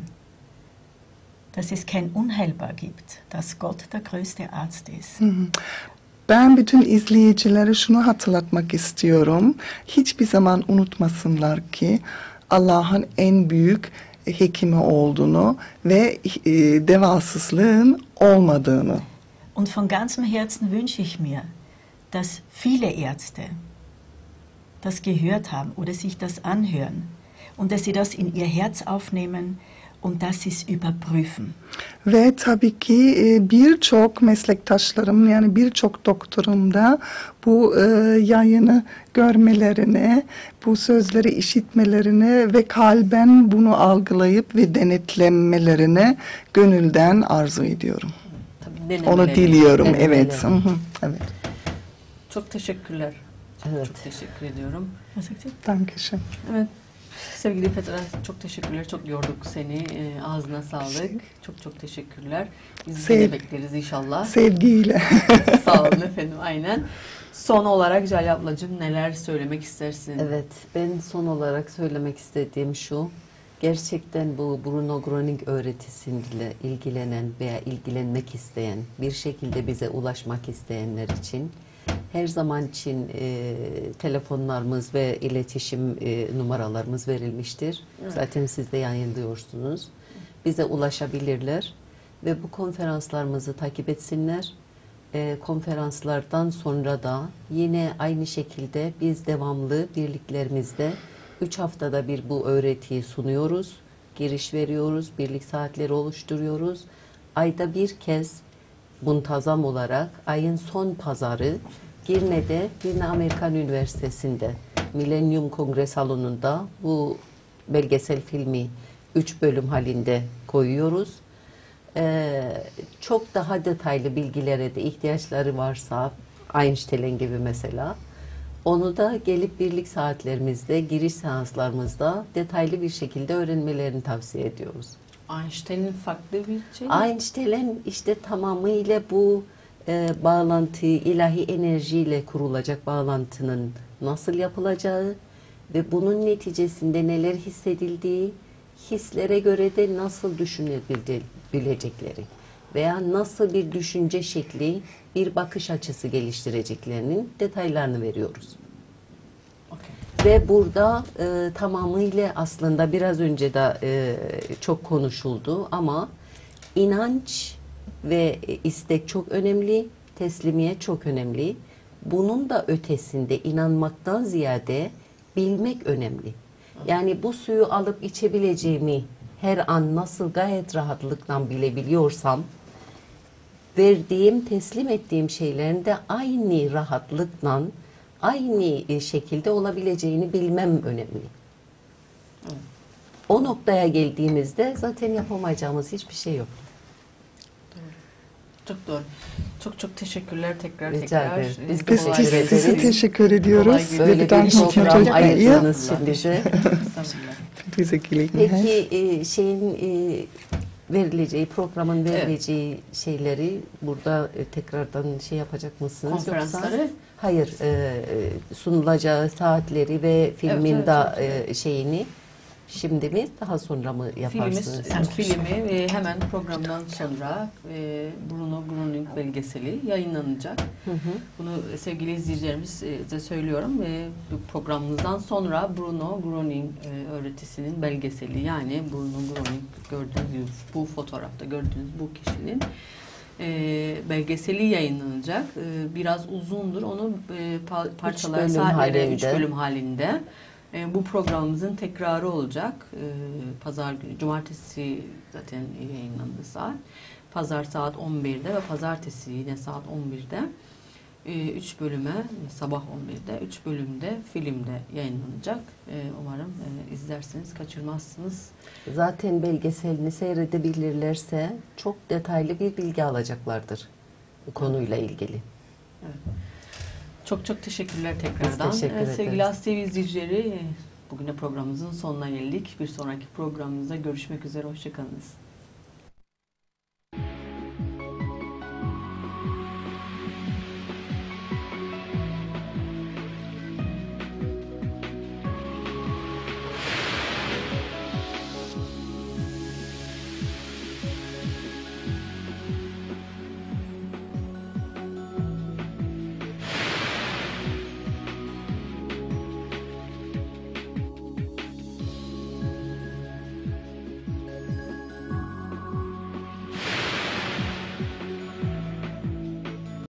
dass es kein Unheilbar gibt, dass Gott der größte Arzt ist. Ben bütün izleyicilere şunu hatırlatmak istiyorum. Hiçbir zaman unutmasınlar ki Allah'ın en büyük hekimi olduğunu ve e, devasızlığın olmadığını. Und von ganzem Herzen wünsche ich mir, dass viele Ärzte das gehört haben oder sich das anhören und dass sie das in ihr Herz aufnehmen und dass sie es überprüfen. Ve tabii ki e, birçok meslektaşlarım, yani birçok doktorum da bu e, yayını görmelerini, bu sözleri işitmelerini ve kalben bunu algılayıp ve denetlemelerini gönülden arzu ediyorum. Tabii Onu denemelerini. diliyorum, Denemeleri. evet. Hı hı, evet. Çok teşekkürler. Evet. Çok teşekkür ediyorum. Was sagt ihr? Dankeschön. Evet. Sevgili Petra, çok teşekkürler. Çok yorduk seni. Ee, ağzına sağlık. Çok çok teşekkürler. Biz Sev- yine bekleriz inşallah. Sevgiyle. Sağ olun efendim. Aynen. Son olarak Jale ablacığım neler söylemek istersin? Evet, ben son olarak söylemek istediğim şu. Gerçekten bu Bruno Gröning öğretisiyle ilgilenen veya ilgilenmek isteyen, bir şekilde bize ulaşmak isteyenler için Her zaman için e, telefonlarımız ve iletişim e, numaralarımız verilmiştir. Evet. Zaten siz de yayınlıyorsunuz. Bize ulaşabilirler ve bu konferanslarımızı takip etsinler. E, konferanslardan sonra da yine aynı şekilde biz devamlı birliklerimizde üç haftada bir bu öğretiyi sunuyoruz. Giriş veriyoruz, birlik saatleri oluşturuyoruz. Ayda bir kez muntazam olarak ayın son pazarı Girne'de, Girne Amerikan Üniversitesi'nde Millennium Kongre Salonu'nda bu belgesel filmi üç bölüm halinde koyuyoruz. Ee, çok daha detaylı bilgilere de ihtiyaçları varsa, Einstein gibi mesela, onu da gelip birlik saatlerimizde, giriş seanslarımızda detaylı bir şekilde öğrenmelerini tavsiye ediyoruz. Einstein'in farklı bir şey mi? Einstein işte tamamıyla bu e, bağlantı, ilahi enerjiyle kurulacak bağlantının nasıl yapılacağı ve bunun neticesinde neler hissedildiği, hislere göre de nasıl düşünebilecekleri veya nasıl bir düşünce şekli, bir bakış açısı geliştireceklerinin detaylarını veriyoruz. Okay. Ve burada e, tamamıyla aslında biraz önce de e, çok konuşuldu ama inanç ve istek çok önemli, teslimiyet çok önemli. Bunun da ötesinde inanmaktan ziyade bilmek önemli. Yani bu suyu alıp içebileceğimi her an nasıl gayet rahatlıkla bilebiliyorsam, verdiğim, teslim ettiğim şeylerin de aynı rahatlıkla, aynı şekilde olabileceğini bilmem önemli. O noktaya geldiğimizde zaten yapamayacağımız hiçbir şey yok. Çok doğru. Çok çok teşekkürler tekrar Rica tekrar. ederim. Ee, Biz Biz kolay teşekkür te- gelsin. size ederiz. teşekkür ediyoruz. Kolay gelsin. Böyle Bedanken bir program çok ayırdınız şimdi bize. Estağfurullah. Diese Gelegenheit. Peki e, şeyin e, verileceği, programın verileceği şeyleri burada e, tekrardan şey yapacak mısınız? Konferansları? Yoksa, hayır, e, e, sunulacağı saatleri ve filmin evet, da evet, e, şeyini şimdi mi daha sonra mı yaparsınız? Filmi, filmi e, hemen programdan sonra e, Bruno Gröning belgeseli yayınlanacak. Hı hı. Bunu sevgili izleyicilerimize söylüyorum. E, bu programımızdan sonra Bruno Gröning e, öğretisinin belgeseli, yani Bruno Gröning gördüğünüz gibi bu fotoğrafta gördüğünüz bu kişinin e, belgeseli yayınlanacak. E, biraz uzundur. Onu e, pa- parçalar, bölüm saatlere, üç halinde. bölüm halinde. E, bu programımızın tekrarı olacak. E, Pazar günü, cumartesi zaten yayınlandı saat. Pazar saat on birde ve pazartesi yine saat on birde. E, üç bölüme, sabah on birde, üç bölümde filmde yayınlanacak. E, umarım e, izlersiniz, kaçırmazsınız. Zaten belgeselini seyredebilirlerse çok detaylı bir bilgi alacaklardır bu konuyla ilgili. Çok çok teşekkürler tekrardan. teşekkür Ee, ederiz. Sevgili As T V izleyicileri, bugün de programımızın sonuna geldik. Bir sonraki programımızda görüşmek üzere. Hoşçakalınız.